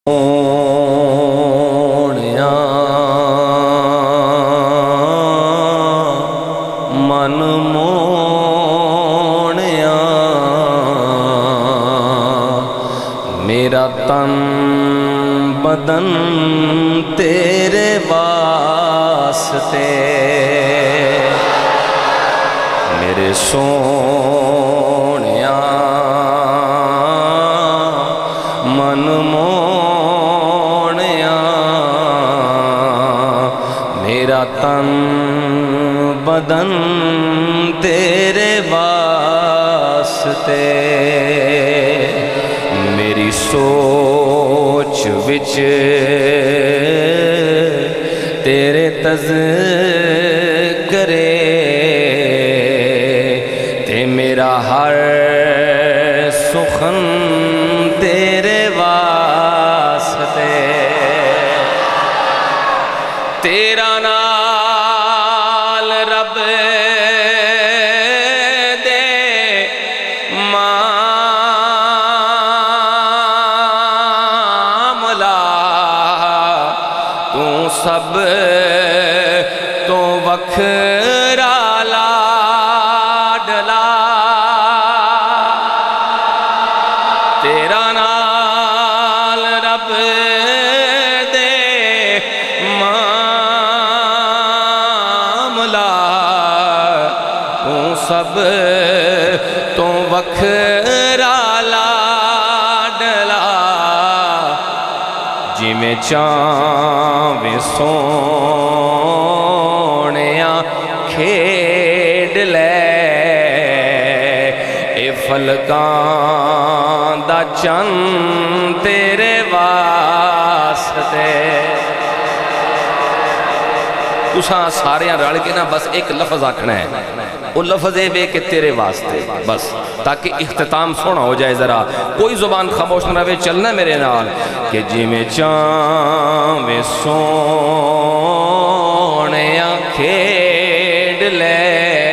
ਸੋਹਣਿਆ ਮਨ ਮੋਹਣਿਆ ਮੇਰਾ ਤਨ ਬਦਨ ਤੇਰੇ ਵਾਸਤੇ ਮੇਰੇ ਸੋਹਣਿਆ ਮਨ मेरा तन बदन तेरे वास्ते मेरी सोच विच तेरे तज़किरे ते मेरा हर सुखन तेरे वास्ते तेरा नाल रब दे मामला तू सब तो वखरा लाडला तेरा नाल रब सब तो वखरा लाडला जिमें चावे सोहणिया खेड ले ए फलकां दा चन्न तेरे वास्ते तुसां सारियां रल के ना बस एक लफ्ज़ आखना है वो लफ्ज़ है वे कि तेरे वास्ते बस ताकि इख्तिताम सोना हो जाए ज़रा कोई ज़ुबान खामोश न रहे चलना मेरे नाल कि जिमें चावे सोहणिया खेड ले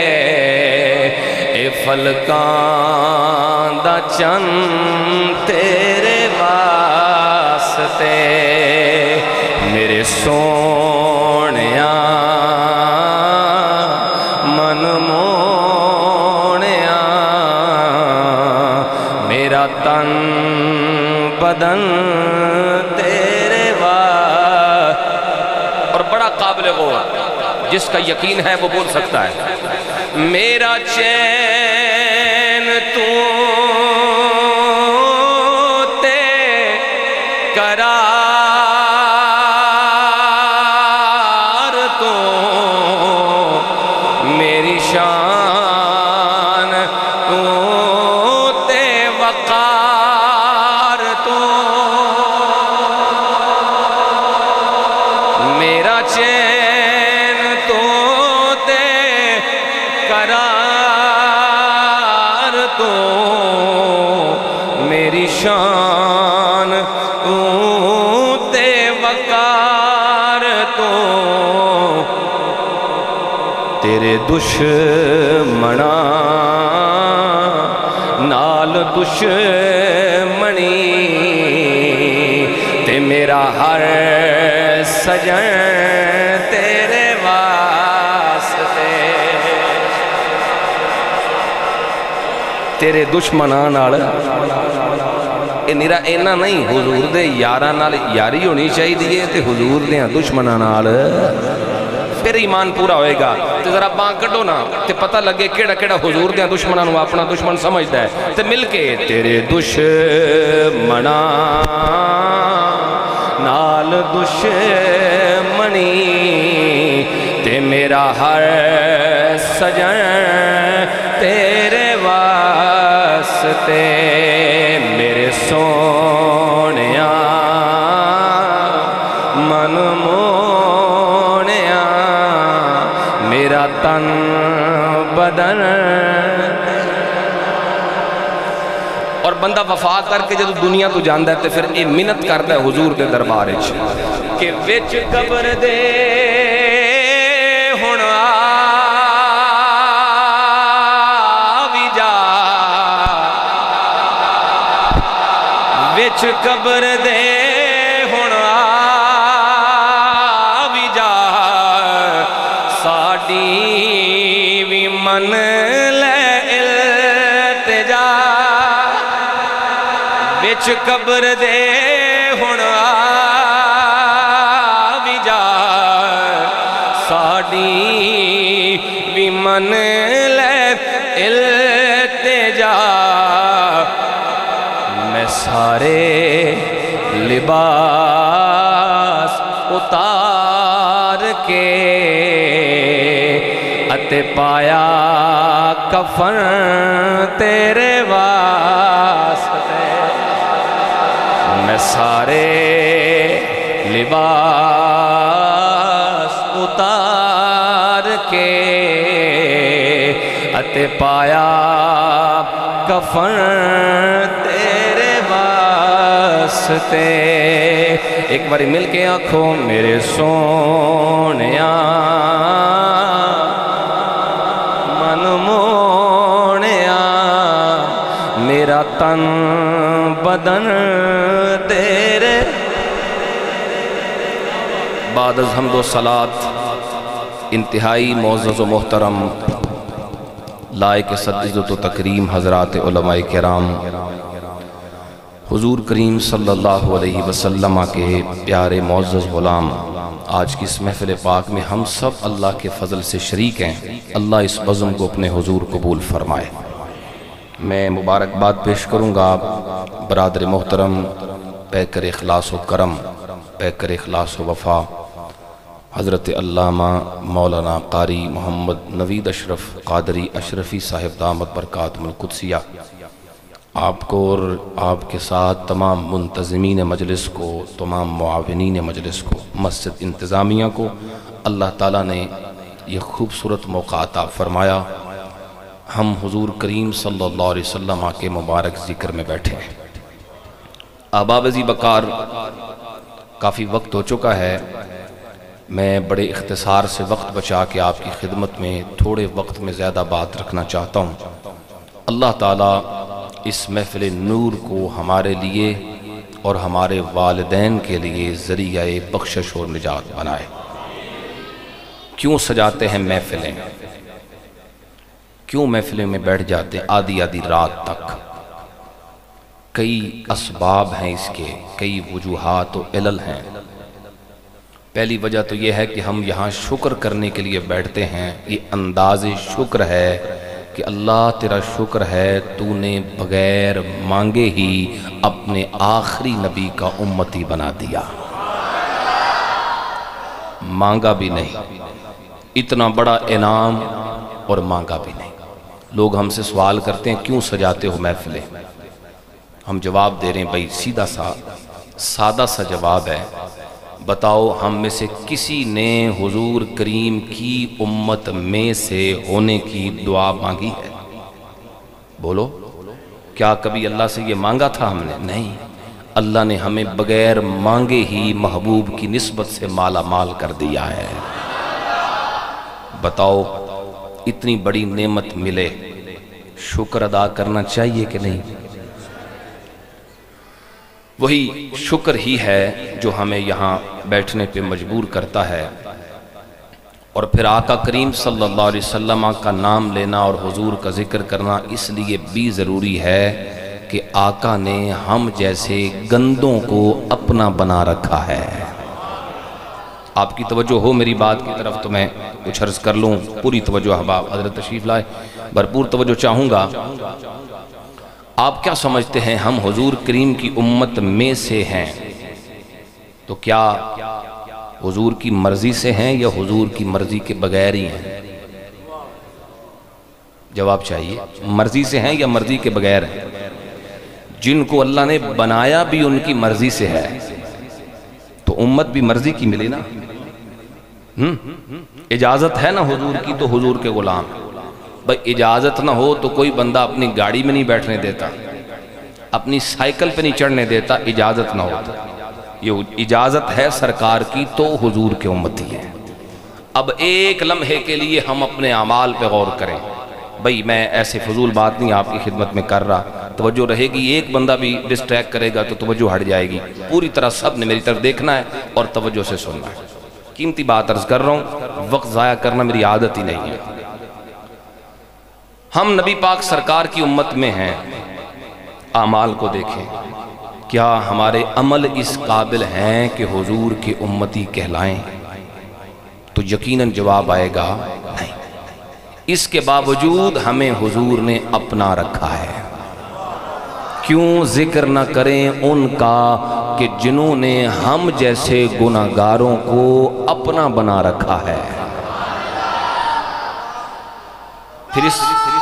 ए फलकां दा चन्न तेरे वास्ते मेरे सोहणिया मन मोहणिया मेरा तन बदन तेरे वास्ते और बड़ा काबिल गौर जिसका यकीन है वो बोल सकता है मेरा चैन तू ते करार तो मेरी शान तू ते वकार तो मेरा चैन तो ते करार तो मेरी शान तू ते वकार तो तेरे दुश्मना नाल दुश्मनी ते मेरा हर सजन तेरे वास्ते तेरे दुश्मना नाल ए निरा इन्ना नहीं हुजूर दे यारां नाल यारी होनी चाहिए ते हुजूर दे दुश्मना नाल फिर ईमान पूरा होएगा ते जरा बांह कड्डो ना ते पता लगे केड़ा केड़ा हुजूर दे दुश्मनां नूं अपना दुश्मन समझदा है ते मिल के तेरे दुश्मना नाल दुश्मनी ते मेरा हर सजन तेरे वास्ते मेरे सोहणिया मन मोहणिया मेरा तन बदन और बंदा वफा करके जब दुनिया तो जाता है तो फिर ये मिन्नत करता है हुजूर के दरबार के विच कब्र दे हुण आ भी जा विच कब्र दे وچ قبر دے ہن آ وی جا ساڈی وی من لے التجا میں سارے لباس اتار کے اتے پایا کفن تیرے واسطے میں سارے لباس اتار کے اتے پایا کفن تیرے واسطے ایک باری مل کے آنکھوں میرے سونیا من مونیا میرا تن بدن تیرے بعد از حمد و صلاة انتہائی معزز و محترم لائق صد عزت و تکریم حضرات علماء کرام حضور کریم صلی اللہ علیہ وسلم کے پیارے معزز غلام آج کی اس محفل پاک میں ہم سب اللہ کے فضل سے شریک ہیں اللہ اس بزم کو اپنے حضور قبول فرمائے میں مبارکباد پیش کروں گا برادر محترم پیکر اخلاص و کرم پیکر اخلاص و وفا حضرت علامہ مولانا قاری محمد نوید اشرف قادری اشرفی صاحب دامت برکاتہم القدسیہ آپ کو اور آپ کے ساتھ تمام منتظمین مجلس کو تمام معاونین مجلس کو مسجد انتظامیہ کو اللہ تعالیٰ نے یہ خوبصورت موقع عطا فرمایا ہم حضور کریم صلی اللہ علیہ وسلم کے مبارک ذکر میں بیٹھے ہیں احباب ذی بقار کافی وقت ہو چکا ہے میں بڑے اختصار سے وقت بچا کے آپ کی خدمت میں تھوڑے وقت میں زیادہ بات رکھنا چاہتا ہوں اللہ تعالیٰ اس محفل نور کو ہمارے لیے اور ہمارے والدین کے لیے ذریعہ بخشش اور نجات بنائے کیوں سجاتے ہیں محفلیں کیوں محفلیں میں بیٹھ جاتے ہیں آدھی آدھی رات تک کئی اسباب ہیں اس کے کئی وجوہات و علل ہیں پہلی وجہ تو یہ ہے کہ ہم یہاں شکر کرنے کے لیے بیٹھتے ہیں یہ انداز شکر ہے کہ اللہ تیرا شکر ہے تو نے بغیر مانگے ہی اپنے آخری نبی کا امتی بنا دیا مانگا بھی نہیں اتنا بڑا انعام اور مانگا بھی نہیں لوگ ہم سے سوال کرتے ہیں کیوں سجاتے ہو محفلیں ہم جواب دے رہے ہیں بھائی سیدھا سادہ سا جواب ہے بتاؤ ہم میں سے کسی نے حضور کریم کی امت میں سے ہونے کی دعا مانگی ہے بولو کیا کبھی اللہ سے یہ مانگا تھا ہم نے نہیں اللہ نے ہمیں بغیر مانگے ہی محبوب کی نسبت سے مالا مال کر دیا ہے بتاؤ اتنی بڑی نعمت ملے شکر ادا کرنا چاہیے کہ نہیں وہی شکر ہی ہے جو ہمیں یہاں بیٹھنے پہ مجبور کرتا ہے اور پھر آقا کریم صلی اللہ علیہ وسلم کا نام لینا اور حضور کا ذکر کرنا اس لیے بھی ضروری ہے کہ آقا نے ہم جیسے گندوں کو اپنا بنا رکھا ہے آپ کی توجہ ہو میری بات کی طرف تو میں کچھ عرض کر لوں پوری توجہ احباب حضرت تشریف لائے بھرپور توجہ چاہوں گا آپ کیا سمجھتے ہیں ہم حضور کریم کی امت میں سے ہیں تو کیا حضور کی مرضی سے ہیں یا حضور کی مرضی کے بغیر ہی ہیں جواب چاہیے مرضی سے ہیں یا مرضی کے بغیر ہیں جن کو اللہ نے بنایا بھی ان کی مرضی سے ہے تو امت بھی مرضی کی ملی نا اجازت ہے نا حضور کی تو حضور کے غلام بھئی اجازت نہ ہو تو کوئی بندہ اپنی گاڑی میں نہیں بیٹھنے دیتا اپنی سائیکل پہ نہیں چڑھنے دیتا اجازت نہ ہوتا یہ اجازت ہے سرکار کی تو حضور کے امتی ہیں اب ایک لمحے کے لیے ہم اپنے اعمال پہ غور کریں بھئی میں ایسے فضول بات نہیں آپ کی خدمت میں کر رہا توجہ رہے گی ایک بندہ بھی ڈسٹریکٹ کرے گا تو توجہ ہٹ جائے گی پوری طرح سب نے میری طرف دیکھنا ہے اور توجہ سے سننا ہے قیمتی بات عرض کر رہا ہوں وقت ضائع کرنا میری عادت ہی نہیں ہے ہم نبی پاک سرکار کی امت میں ہیں اعمال کو دیکھیں کیا ہمارے عمل اس قابل ہیں کہ حضور کی امتی کہلائیں؟ تو یقیناً جواب آئے گا نہیں۔ اس کے باوجود ہمیں حضور نے اپنا رکھا ہے۔ کیوں ذکر نہ کریں ان کا کہ جنہوں نے ہم جیسے گناہگاروں کو اپنا بنا رکھا ہے۔ پھر اس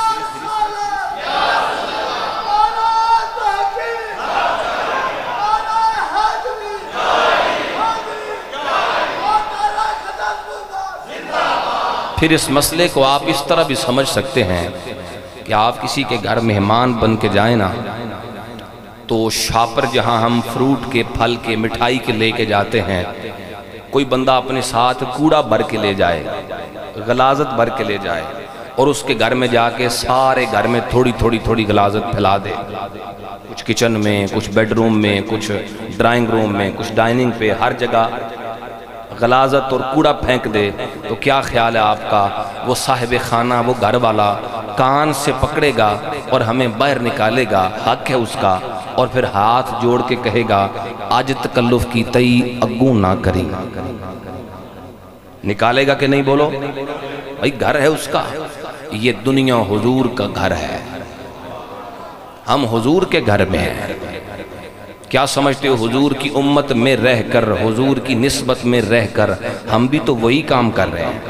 مسئلے کو آپ اس طرح بھی سمجھ سکتے ہیں کہ آپ کسی کے گھر مہمان بن کے جائیں نا، تو شاپر جہاں ہم فروٹ کے، پھل کے، مٹھائی کے لے کے جاتے ہیں، کوئی بندہ اپنے ساتھ کوڑا بھر کے لے جائے، غلاظت بھر کے لے جائے، اور اس کے گھر میں جا کے سارے گھر میں تھوڑی تھوڑی غلاظت پھیلا دے، کچھ کچن میں، کچھ بیڈ روم میں، کچھ ڈرائنگ روم میں، کچھ ڈائننگ پہ، ہر جگہ غلاظت اور کوڑا پھینک دے، تو کیا خیال ہے آپ کا؟ وہ صاحب خانہ، وہ گھر والا کان سے پکڑے گا اور ہمیں باہر نکالے گا، حق ہے اس کا، اور پھر ہاتھ جوڑ کے کہے گا آج تکلف کی تئی اگوں نہ کری؟ نکالے گا کہ نہیں؟ بولو بھائی، گھر ہے اس کا۔ یہ دنیا حضور کا گھر ہے، ہم حضور کے گھر میں ہیں۔ کیا سمجھتے ہو؟ حضور کی امت میں رہ کر، حضور کی نسبت میں رہ کر ہم بھی تو وہی کام کر رہے ہیں۔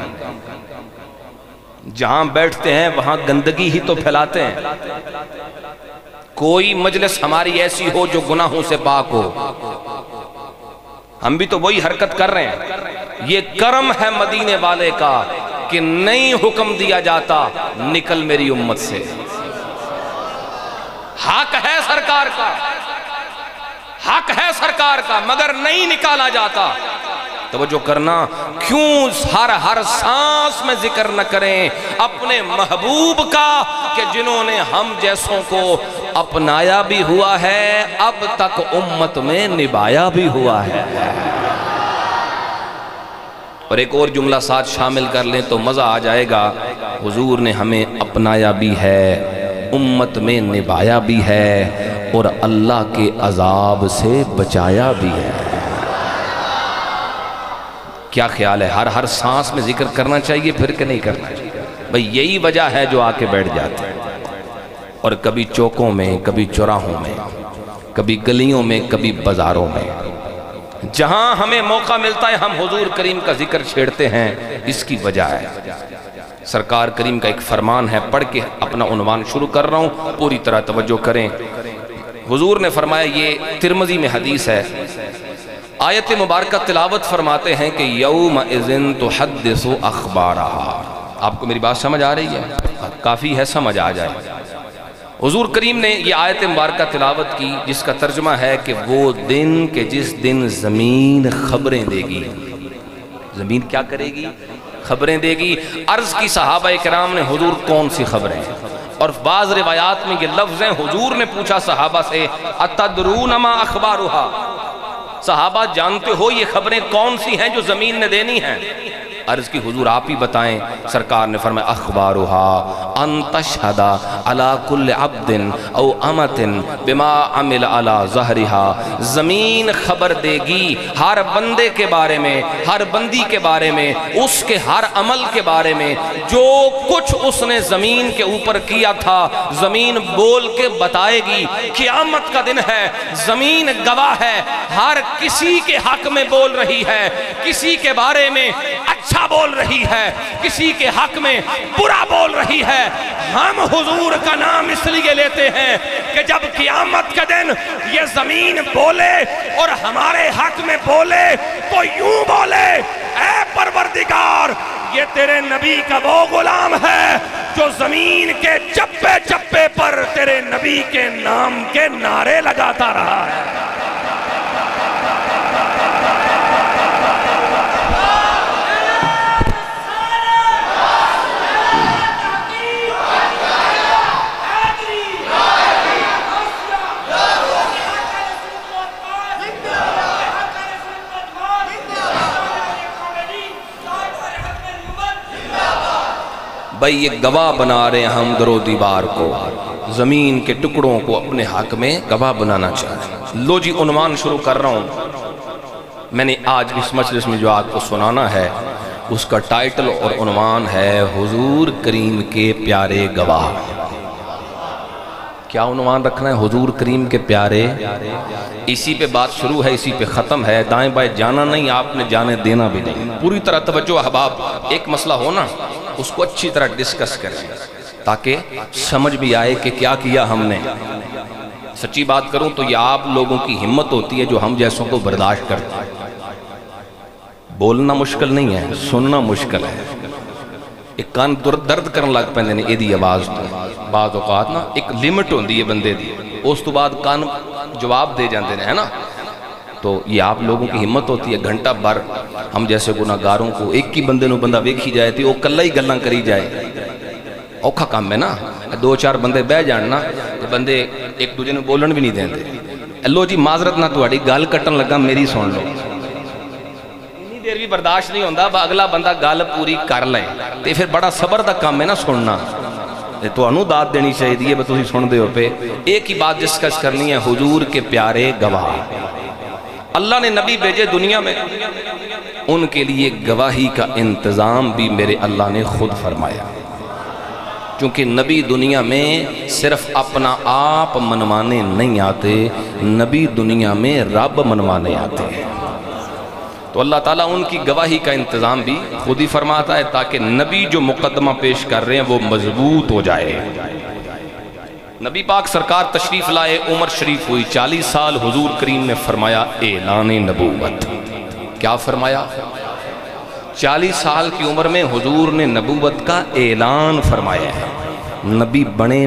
جہاں بیٹھتے ہیں وہاں گندگی ہی تو پھیلاتے ہیں۔ کوئی مجلس ہماری ایسی ہو جو گناہوں سے پاک ہو، ہم بھی تو وہی حرکت کر رہے ہیں۔ یہ کرم ہے مدینے والے کا کہ نہیں حکم دیا جاتا نکل میری امت سے۔ حق ہے سرکار کا، حق ہے سرکار کا، مگر نہیں نکالا جاتا۔ توجہ کرنا، کیوں ہر سانس میں ذکر نہ کریں اپنے محبوب کا کہ جنہوں نے ہم جیسوں کو اپنایا بھی ہوا ہے، اب تک امت میں نبھایا بھی ہوا ہے۔ اور ایک اور جملہ ساتھ شامل کر لیں تو مزہ آ جائے گا۔ حضور نے ہمیں اپنایا بھی ہے، امت میں نبھایا بھی ہے، اور اللہ کے عذاب سے بچایا بھی ہے۔ کیا خیال ہے؟ ہر سانس میں ذکر کرنا چاہیے پھر کہ نہیں کرنا چاہیے؟ بھئی یہی وجہ ہے جو آ کے بیٹھ جاتے ہیں، اور کبھی چوکوں میں، کبھی چوراہوں میں، کبھی گلیوں میں، کبھی بازاروں میں، جہاں ہمیں موقع ملتا ہے ہم حضور کریم کا ذکر چھیڑتے ہیں۔ اس کی وجہ ہے سرکار کریم کا ایک فرمان ہے، پڑھ کے اپنا عنوان شروع کر رہا ہوں، پوری طرح توجہ کریں۔ حضور نے فرمایا، یہ ترمذی میں حدیث ہے، آیت مبارکہ تلاوت فرماتے ہیں کہ یومئذ تحدث اخبارہا۔ آپ کو میری بات سمجھ آ رہی ہے؟ کافی ہے، سمجھ آ جائے۔ حضور کریم نے یہ آیت مبارکہ تلاوت کی جس کا ترجمہ ہے کہ وہ دن کہ جس دن زمین خبریں دے گی۔ زمین کیا کرے گی؟ خبریں دے گی۔ عرض کی صحابہ کرام نے حضور کون سی خبریں؟ اور بعض روایات میں یہ لفظ ہیں، حضور نے پوچھا صحابہ سے اتدرون ما اخبارها، صحابہ جانتے ہو یہ خبریں کون سی ہیں جو زمین نے دینی ہیں؟ عرض کی حضور آپ ہی بتائیں۔ سرکار نے فرمایا اخبارها ان تشہد علی کل عبد او امت بما عمل علی ظہرها، زمین خبر دے گی ہر بندے کے بارے میں، ہر بندی کے بارے میں، اس کے ہر عمل کے بارے میں، جو کچھ اس نے زمین کے اوپر کیا تھا زمین بول کے بتائے گی۔ قیامت کا دن ہے، زمین گواہ ہے، ہر کسی کے حق میں بول رہی ہے، کسی کے بارے میں اچھا بول رہی ہے، کسی کے حق میں برا بول رہی ہے۔ ہم حضور کا نام اس لیے لیتے ہیں کہ جب قیامت کے دن یہ زمین بولے اور ہمارے حق میں بولے تو یوں بولے، اے پروردگار، یہ تیرے نبی کا وہ غلام ہے جو زمین کے چپے چپے پر تیرے نبی کے نام کے نعرے لگاتا رہا ہے۔ بھئی یہ گواہ بنا رہے ہیں ہم در و دیوار کو، زمین کے ٹکڑوں کو اپنے حق میں گواہ بنانا چاہتے ہیں۔ لو جی عنوان شروع کر رہا ہوں. میں نے آج اس مجلس میں جو آپ کو سنانا ہے اس کا ٹائٹل اور عنوان ہے حضور کریم کے پیارے گواہ. کیا عنوان رکھنا ہے؟ حضور کریم کے پیارے. اسی پہ بات شروع ہے، اسی پہ ختم ہے. دائیں بائیں جانا نہیں، آپ نے جانے دینا بھی نہیں. پوری طرح توجہ احباب. ایک مسئلہ ہونا اس کو اچھی طرح ڈسکس کریں تاکہ سمجھ بھی آئے کہ کیا کیا ہم نے. سچی بات کروں تو یہ آپ لوگوں کی ہمت ہوتی ہے جو ہم جیسوں کو برداشت کرتے ہیں. بولنا مشکل نہیں ہے، سننا مشکل ہے. ایک کان درد کرن لگ پہ نے ایدی آواز تو بعض اوقات نا ایک لیمٹ ہوندی ہے بندے دی، اس تو بعد کان جواب دے جاندے ہیں نا. تو یہ آپ لوگوں کی ہمت ہوتی ہے. گھنٹہ بھر ہم جیسے گناہگاروں کو ایک ہی بندے نو بندہ ویکھی جائے تھی وہ کلا ہی گلاں کری جائے. اوکھا کام ہے نا. دو چار بندے بہ جاننا تو بندے ایک دوجے نو بولن بھی نہیں دیندے. لو جی معذرت نہ تہاڈی گل کٹن لگا میری سن لو. اتنی دیر بھی برداشت نہیں ہوندا با اگلا بندہ گل پوری کر لے تے پھر بڑا صبر دا کام ہے نا سننا. تانوں داد دینی چاہیے بس تسی سن دے ہو پہ. ایک ہی بات ڈسکس کرنی ہے، حضور کے پیارے گواہ. اللہ نے نبی بھیجے دنیا میں، ان کے لیے گواہی کا انتظام بھی میرے اللہ نے خود فرمایا. چونکہ نبی دنیا میں صرف اپنا آپ منوانے نہیں آتے، نبی دنیا میں رب منوانے آتے ہیں. تو اللہ تعالیٰ ان کی گواہی کا انتظام بھی خود ہی فرماتا ہے تاکہ نبی جو مقدمہ پیش کر رہے ہیں وہ مضبوط ہو جائے. نبی پاک سرکار تشریف لائے، عمر شریف ہوئی 40 سال. حضور کریم نے فرمایا اعلان نبوت. کیا فرمایا؟ 40 سال کی عمر میں حضور نے نبوت کا اعلان فرمایا ہے. نبی بنے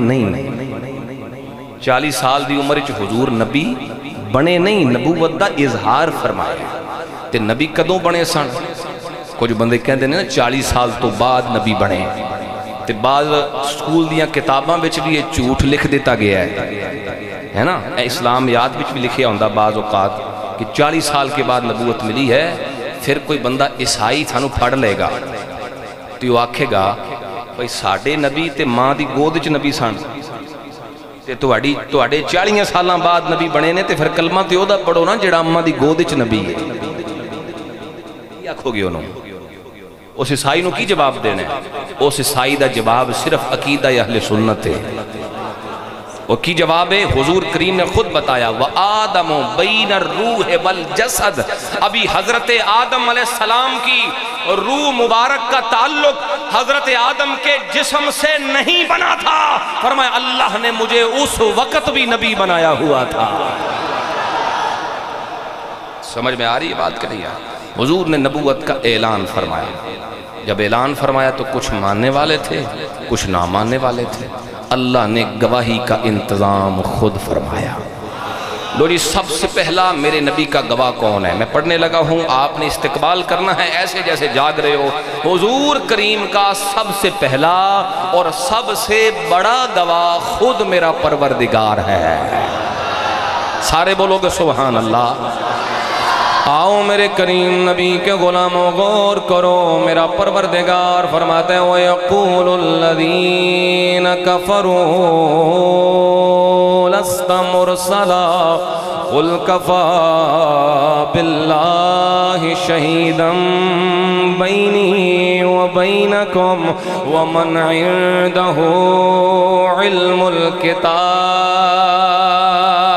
نہیں. 40 سال دی عمر وچ حضور نبی بنے نہیں، نبوت دا اظہار فرمایا ہے. تے نبی کدوں بنے سن؟ کچھ بندے کہندے نے 40 سال تو بعد نبی بنے. تے بعض سکول دیاں کتاباں وچ بھی یہ جھوٹ لکھ دیتا گیا ہے نا. اسلامیات وچ بھی لکھیا ہوندا بعض اوقات کہ 40 سال کے بعد نبوت ملی ہے. پھر کوئی بندہ عیسائی تھانو پڑھ لے گا تو وہ آکھے گا بھئی ساڑھے نبی تے ماں دی گود وچ نبی سن تے تواڈے 40 سالاں بعد نبی بنے نے تے پھر کلمہ تے اودا پڑھو نا جڑا اماں دی گود وچ نبی ہے. آکھو گے انہوں اس عیسائی نو کی جواب دینے؟ اس عیسائی دا جواب صرف عقیدہ اہل سنت ہے. اور کی جواب ہے؟ حضور کریم نے خود بتایا وَآدَمُ بَيْنَ الرُّوحِ وَالْجَسَدِ. ابھی حضرت آدم علیہ السلام کی روح مبارک کا تعلق حضرت آدم کے جسم سے نہیں بنا تھا. فرمایا اللہ نے مجھے اس وقت بھی نبی بنایا ہوا تھا. سمجھ میں آ رہی ہے بات کہ نہیں آ رہی؟ حضور نے نبوت کا اعلان فرمایا. جب اعلان فرمایا تو کچھ ماننے والے تھے، کچھ نہ ماننے والے تھے. اللہ نے گواہی کا انتظام خود فرمایا. لو جی سب سے پہلا میرے نبی کا گواہ کون ہے؟ میں پڑھنے لگا ہوں، آپ نے استقبال کرنا ہے ایسے جیسے جاگ رہے ہو. حضور کریم کا سب سے پہلا اور سب سے بڑا گواہ خود میرا پروردگار ہے. سارے بولو گے سبحان اللہ. آؤ میرے کریم نبی کے غلاموں غور کرو. میرا پروردگار فرماتے ہیں وَيَقُولُ الَّذِينَ كَفَرُوا لَسْتَ مُرْسَلًا قُلْ كَفَى بِاللَّهِ شَهِيدًا بَيْنِي وَبَيْنَكُمْ وَمَنْ عِنْدَهُ عِلْمُ الْكِتَابِ.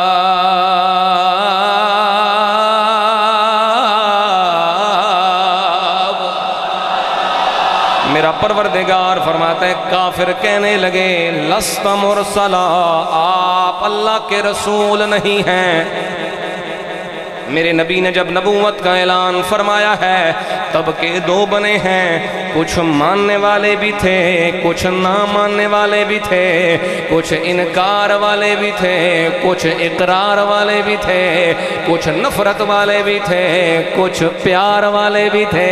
میرا پروردگار فرماتے ہیں کافر کہنے لگے لست مرسلا، آپ اللہ کے رسول نہیں ہیں. میرے نبی نے جب نبوت کا اعلان فرمایا ہے تب کے دو بنے ہیں، کچھ ماننے والے بھی تھے، کچھ نہ ماننے والے بھی تھے، کچھ انکار والے بھی تھے، کچھ اقرار والے بھی تھے، کچھ نفرت والے بھی تھے، کچھ پیار والے بھی تھے.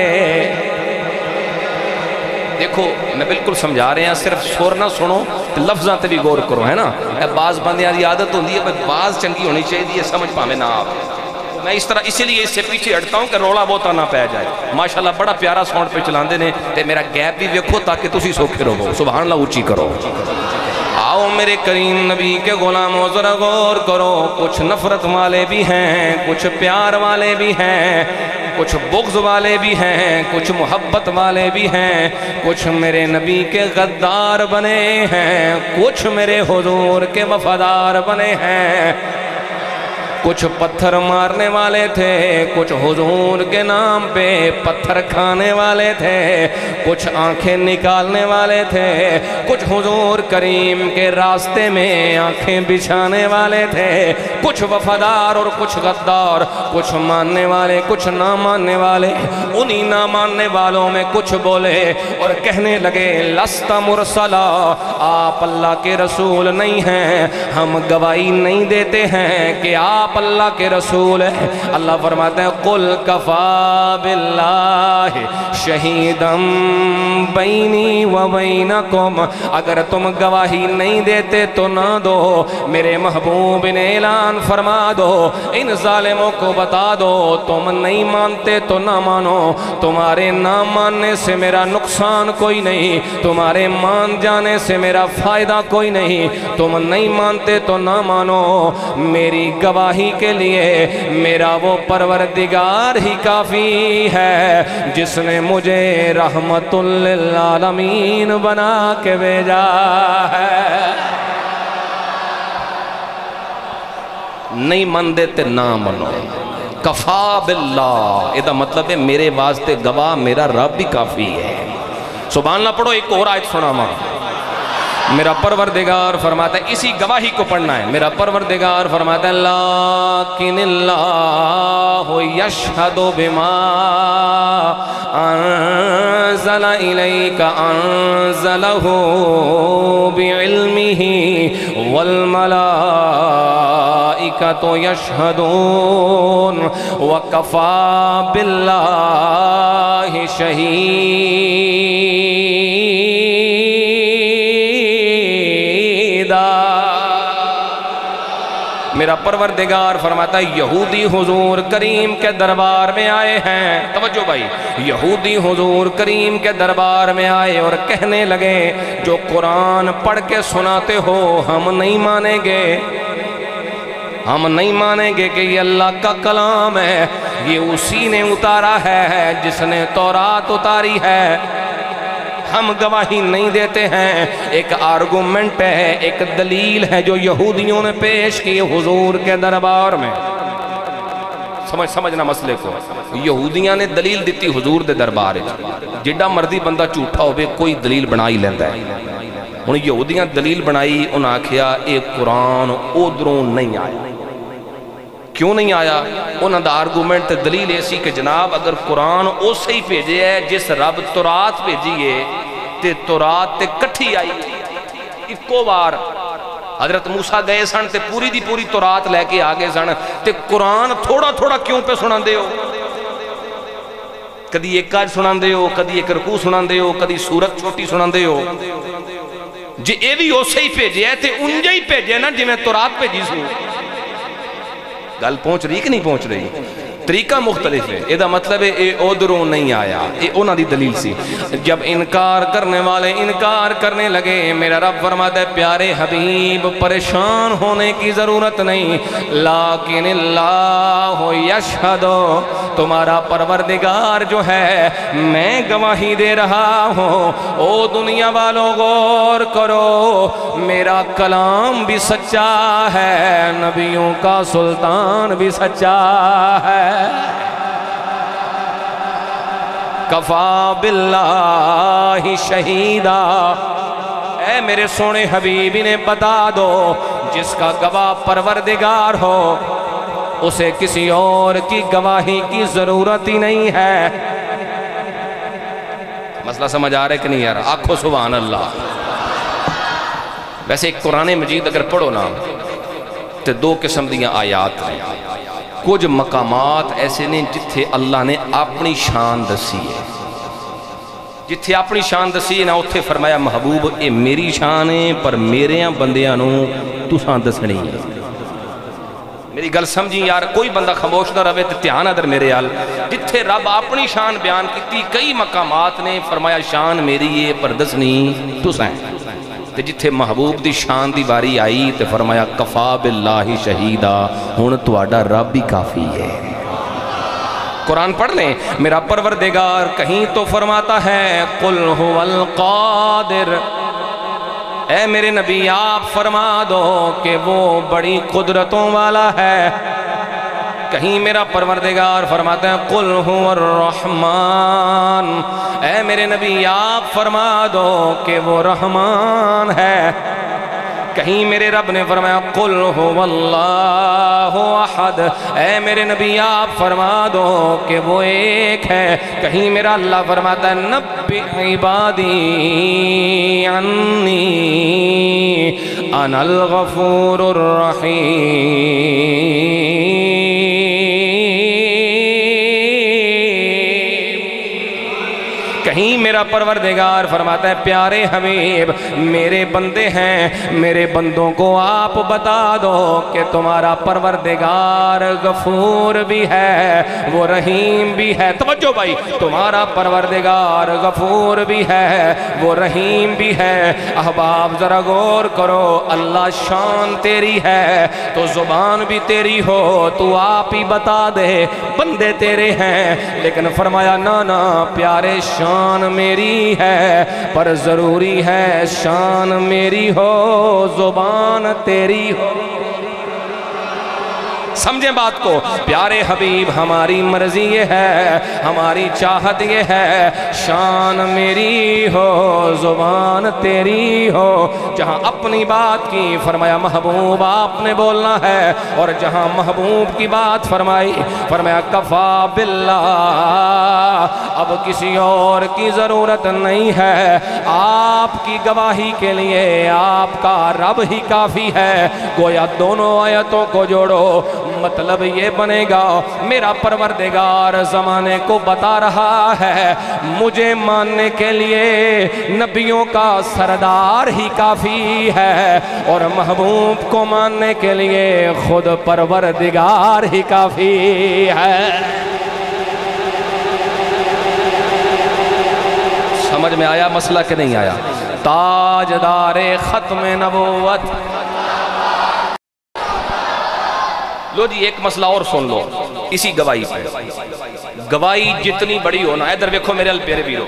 دیکھو میں بالکل سمجھا رہے ہیں، صرف سور نہ سنو لفظاں تے بھی غور کرو، ہے نا. بعض بندیاں دی عادت ہوندی ہے بعض چنگی ہونی چاہیے سمجھ پاویں نہ آپ. میں اس طرح اسی لیے اس سے پیچھے ہٹتا ہوں کہ رولا بہتا نہ پہ جائے. ماشاءاللہ بڑا پیارا ساؤنڈ پہ چلاندے نے تے میرا گیپ بھی ویکھو تاکہ تسی سوکھے رہو. سبحان اللہ اونچی کرو. آؤ آؤ میرے کریم نبی کے غلاموں ذرا غور کرو، کچھ نفرت والے بھی ہیں، کچھ پیار والے بھی ہیں، کچھ بغض والے بھی ہیں، کچھ محبت والے بھی ہیں، کچھ میرے نبی کے غدار بنے ہیں، کچھ میرے حضور کے وفادار بنے ہیں، کچھ پتھر مارنے والے تھے، کچھ حضور کے نام پہ پتھر کھانے والے تھے، کچھ آنکھیں نکالنے والے تھے، کچھ حضور کریم کے راستے میں آنکھیں بچھانے والے تھے، کچھ وفادار اور کچھ غدار، کچھ ماننے والے کچھ نہ ماننے والے۔ انہی نہ ماننے والوں میں کچھ بولے اور کہنے لگے لست مرسلا، آپ اللہ کے رسول نہیں ہیں، ہم گواہی نہیں دیتے ہیں کہ آپ اللہ کے رسول ہے۔ اللہ فرماتے ہیں قل کفا باللہ شہیداً بینی و بینکم، اگر تم گواہی نہیں دیتے تو نہ دو، میرے محبوب نے اعلان فرما دو، ان ظالموں کو بتا دو تم نہیں مانتے تو نہ مانو، تمہارے نہ ماننے سے میرا نقصان کوئی نہیں، تمہارے مان جانے سے میرا فائدہ کوئی نہیں، تم نہیں مانتے تو نہ مانو، میری گواہی کے لیے میرا وہ پروردگار ہی کافی ہے جس نے مجھے رحمت للعالمین بنا کے بھیجا ہے۔ نہیں من دیتے نہ منو، کفا باللہ، یہ مطلب ہے میرے واسطے گواہ میرا رب بھی کافی ہے۔ سبحان اللہ پڑھو، ایک اور آیت سنا ماں۔ میرا پروردگار فرماتا ہے، اسی گواہی کو پڑھنا ہے، میرا پروردگار فرماتا ہے لیکن اللہ یشہد بما انزل الیک انزلہ بعلمہ والملائکۃ یشہدون وکفی باللہ شہیدا۔ میرا پروردگار فرماتا ہے یہودی حضور کریم کے دربار میں آئے ہیں، توجہ بھائی، یہودی حضور کریم کے دربار میں آئے اور کہنے لگے جو قرآن پڑھ کے سناتے ہو ہم نہیں مانیں گے، ہم نہیں مانیں گے کہ یہ اللہ کا کلام ہے، یہ اسی نے اتارا ہے جس نے تورات اتاری ہے، ہم گواہی نہیں دیتے ہیں۔ ایک آرگومنٹ ہے، ایک دلیل ہے جو یہودیوں نے پیش کی حضور کے دربار میں۔ سمجھنا مسئلے کو، یہودیاں نے دلیل دیتی حضور دے دربار، جڈا مرضی بندہ جھوٹا ہوئے کوئی دلیل بنائی لیندہ ہے۔ انہوں یہودیاں دلیل بنائی، انہاں کہا ایک قرآن ادھروں نہیں آیا۔ کیوں نہیں آیا؟ انہاں دا آرگومنٹ دلیل ایسی کہ جناب اگر قرآن اسے ہی بھیجے ہے جس رب تورات بھیجیے تے تورات تے کٹھی آئی اکو بار، حضرت موسیٰ گئے سن تے پوری دی پوری تورات لے کے آگے سن تے قرآن تھوڑا تھوڑا کیوں پہ سنان دے ہو؟ کدی ایک کاج سنان دے ہو، کدی ایک رکوع سنان دے ہو، کدی سورت چھوٹی سنان دے ہو، جی اے بھی اسے ہی بھیجے ہے تے انجا ہی بھیجے نا جی میں تورات بھیجی سو۔ گل پہنچ رہی کہ نہیں پہنچ رہی؟ طریقہ مختلف ہے، یہ مطلب ہے اے ادھروں نہیں آیا، اے اونا دی دلیل سی۔ جب انکار کرنے والے انکار کرنے لگے، میرا رب فرماتا ہے پیارے حبیب پریشان ہونے کی ضرورت نہیں، لیکن اللہ یشہد، تمہارا پروردگار جو ہے میں گواہی دے رہا ہوں۔ او دنیا والوں غور کرو، میرا کلام بھی سچا ہے، نبیوں کا سلطان بھی سچا ہے۔ کفا باللہ شہیدا، اے میرے سونے حبیب انہیں بتا دو جس کا گواہ پروردگار ہو اسے کسی اور کی گواہی کی ضرورت ہی نہیں ہے۔ مسئلہ سمجھ آ رہا ہے کہ نہیں یار؟ آنکھو سبحان اللہ۔ ویسے ایک قرآن مجید اگر پڑھو نا تو دو قسم دیاں آیات ہیں، کچھ مقامات ایسے نہیں جتھے اللہ نے اپنی شان دسی ہے، جتھے اپنی شان دسی ہے نا اتھے فرمایا محبوب اے میری شان ہے پر میرے ہاں بندیاں نو تساں دسنی ہے۔ میری گل سمجھی یار، کوئی بندہ خاموش نہ رہے تو دھیان ادھر میرے حال، جتھے رب اپنی شان بیان کیتی کئی مقامات نے فرمایا شان میری ہے پر دسنی تساں ہے۔ تے جتھے محبوب دی شان دی باری آئی تے فرمایا کفا باللہ شہیدہ، ہن تہاڈا رب ہی کافی ہے۔ قرآن پڑھ لیں، میرا پروردگار کہیں تو فرماتا ہے قل هو القادر، اے میرے نبی آپ فرما دو کہ وہ بڑی قدرتوں والا ہے۔ کہیں میرا پروردگار فرماتا ہے قل هو الرحمن، اے میرے نبی آپ فرما دو کہ وہ رحمان ہے۔ کہیں میرے رب نے فرمایا قل هو اللہ احد، اے میرے نبی آپ فرما دو کہ وہ ایک ہے۔ کہیں میرا اللہ فرماتا ہے نبئ عبادی عنی انا الغفور الرحیم۔ کہیں میرا پروردگار فرماتا ہے پیارے حبیب میرے بندے ہیں، میرے بندوں کو آپ بتا دو کہ تمہارا پروردگار غفور بھی ہے وہ رحیم بھی ہے۔ توجہ بھائی، تمہارا پروردگار غفور بھی ہے وہ رحیم بھی ہے۔ احباب ذرا غور کرو، اللہ شان تیری ہے تو زبان بھی تیری ہو تو آپ ہی بتا دے بندے تیرے ہیں، لیکن فرمایا نا پیارے شان میری ہے پر ضروری ہے شان میری ہو زبان تیری ہو۔ سمجھیں بات کو، پیارے حبیب ہماری مرضی یہ ہے، ہماری چاہت یہ ہے شان میری ہو زبان تیری ہو۔ جہاں اپنی بات کی فرمایا محبوب آپ نے بولنا ہے، اور جہاں محبوب کی بات فرمائی فرمایا کفا باللہ، اب کسی اور کی ضرورت نہیں ہے، آپ کی گواہی کے لیے آپ کا رب ہی کافی ہے۔ گویا دونوں آیتوں کو جوڑو، مطلب یہ بنے گا میرا پروردگار زمانے کو بتا رہا ہے مجھے ماننے کے لیے نبیوں کا سردار ہی کافی ہے، اور محبوب کو ماننے کے لیے خود پروردگار ہی کافی ہے۔ سمجھ میں آیا مسئلہ کہ نہیں آیا؟ تاجدار ختم نبوت۔ لو جی ایک مسئلہ اور سن لو اسی گواہی پہ، گواہی جتنی بڑی ہونا ہے، ادھر دیکھو میرے پیارے بیرو،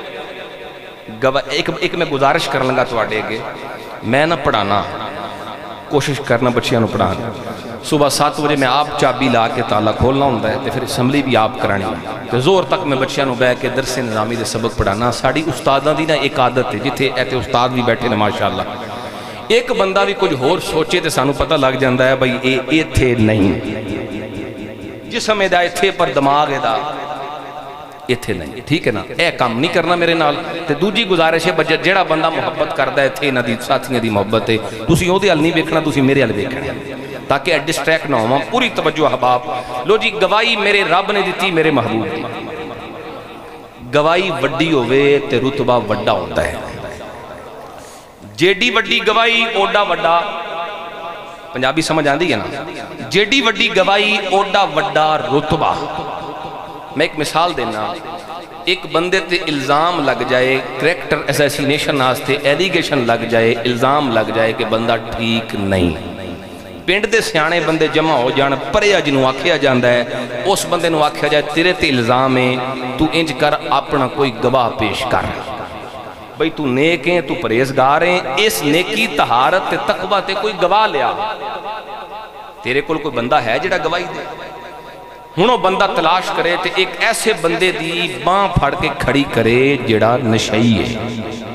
ایک میں گزارش کر لوں گا تو آڈے گے، میں نہ پڑھانا کوشش کرنا بچیاں نو پڑھانا، صبح 7 بجے میں آپ چابی لا کے تالا کھولنا ہوں ہے، پھر اسمبلی بھی آپ کرانی ہے، تو زور تک میں بچیاں نو بے کے درس نظامی دے سبق پڑھانا۔ ساڑی استاداں دی نا ایک عادت ہے، جتھے ایتے استاد بھی بیٹھے نا ماشاءاللہ، ایک بندہ بھی کچھ ہور سوچے تے سانو پتہ لگ جاندہ ہے بھئی اے تھے نہیں، جسم اے دا اے تھے پر دماغ اے دا اے تھے نہیں، ٹھیک ہے نا؟ اے کام نہیں کرنا میرے نال۔ تے دوجی گزارش ہے جیڑا بندہ محبت کردہ ہے تھے نا دی ساتھیاں دی محبت ہے، تُسی ہو دے حل نہیں بیکھنا، تُسی میرے حل بیکھنا تاکہ ڈسٹریکٹ نہ ہوں۔ پوری توجہ احباب، لو جی گواہی میرے رب نے دیتی میرے محبوب دی، گواہی وڈی ہوئے تے رتبہ وڈا ہوتا ہے، جیڈی وڈی گواہی اوڈا وڈا، پنجابی سمجھ آندی ہے نا، جیڈی وڈی گواہی اوڈا وڈا رتبہ۔ میں ایک مثال دینا، ایک بندے تے الزام لگ جائے، کریکٹر اسیسینیشن آستے ایلیگیشن لگ جائے، الزام لگ جائے کہ بندہ ٹھیک نہیں، پینڈ دے سیانے بندے جمع ہو جان، پریا جنوں آکھیا جاندہ ہے، اس بندے نو آکھیا جائے تیرے تے الزام ہے، تو انج کر اپنا کوئی گواہ پیش کر، بھئی تو نیک ہیں تو پریزگار ہیں، اس نیکی طہارت تے تقوی تے کوئی گواہ لیا، تیرے کول کوئی بندہ ہے جڑا گواہی دے؟ ہنو بندہ تلاش کرے تے ایک ایسے بندے دی باں پھڑ کے کھڑی کرے جڑا نشئی ہے،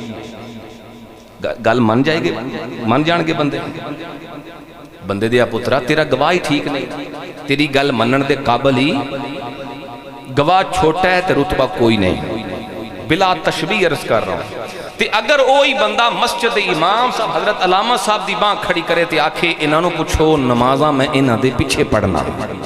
گل من جائے گے، من جان گے بندے، بندے دیا پترہ تیرا گواہی ٹھیک نہیں، تیری گل منن دے قابل ہی، گواہ چھوٹا ہے تے رتبہ کوئی نہیں، بلا تشبیہ عرض کر رہا ہوں۔ تے اگر اوہی بندہ مسجد امام صاحب حضرت علامہ صاحب دی باں کھڑی کرے تے آکھے انہوں پوچھو نمازاں میں انہاں دے پیچھے پڑھنا،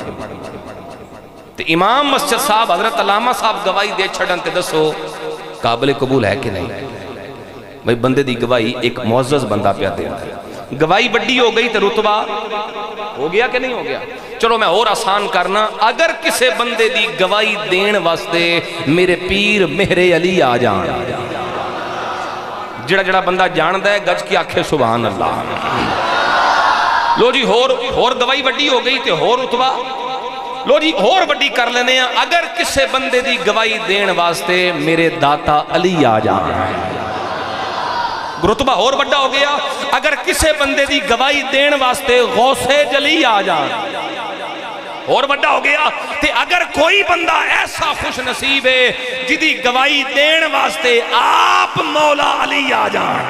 تے امام مسجد صاحب حضرت علامہ صاحب گواہی دے چھڑن تے دسو قابل قبول ہے کہ نہیں؟ بھئی بندے دی گواہی ایک معزز بندہ پیا دے ہے، گواہی بڑی ہو گئی تے رتبہ ہو گیا کہ نہیں ہو گیا؟ چلو میں اور آسان کرنا، اگر کسے بندے دی گواہی دین واسطے میرے پیر مہر علی آ جان، جڑا جڑا بندہ جاندہ ہے گج کی آنکھیں سبحان اللہ. لو جی ہور گواہی وڈی ہو گئی تے ہور رتبہ لو جی ہور وڈی کر لینے ہیں. اگر کسے بندے دی گواہی دین واسطے میرے داتا علی آ جان رتبہ اور بڑا ہو گیا. اگر کسے بندے دی گواہی دین واسطے غوث جلی آ جان اور بڑا ہو گیا. تے اگر کوئی بندہ ایسا خوش نصیب ہے جدی گواہی دین واسطے آپ مولا علی آ جان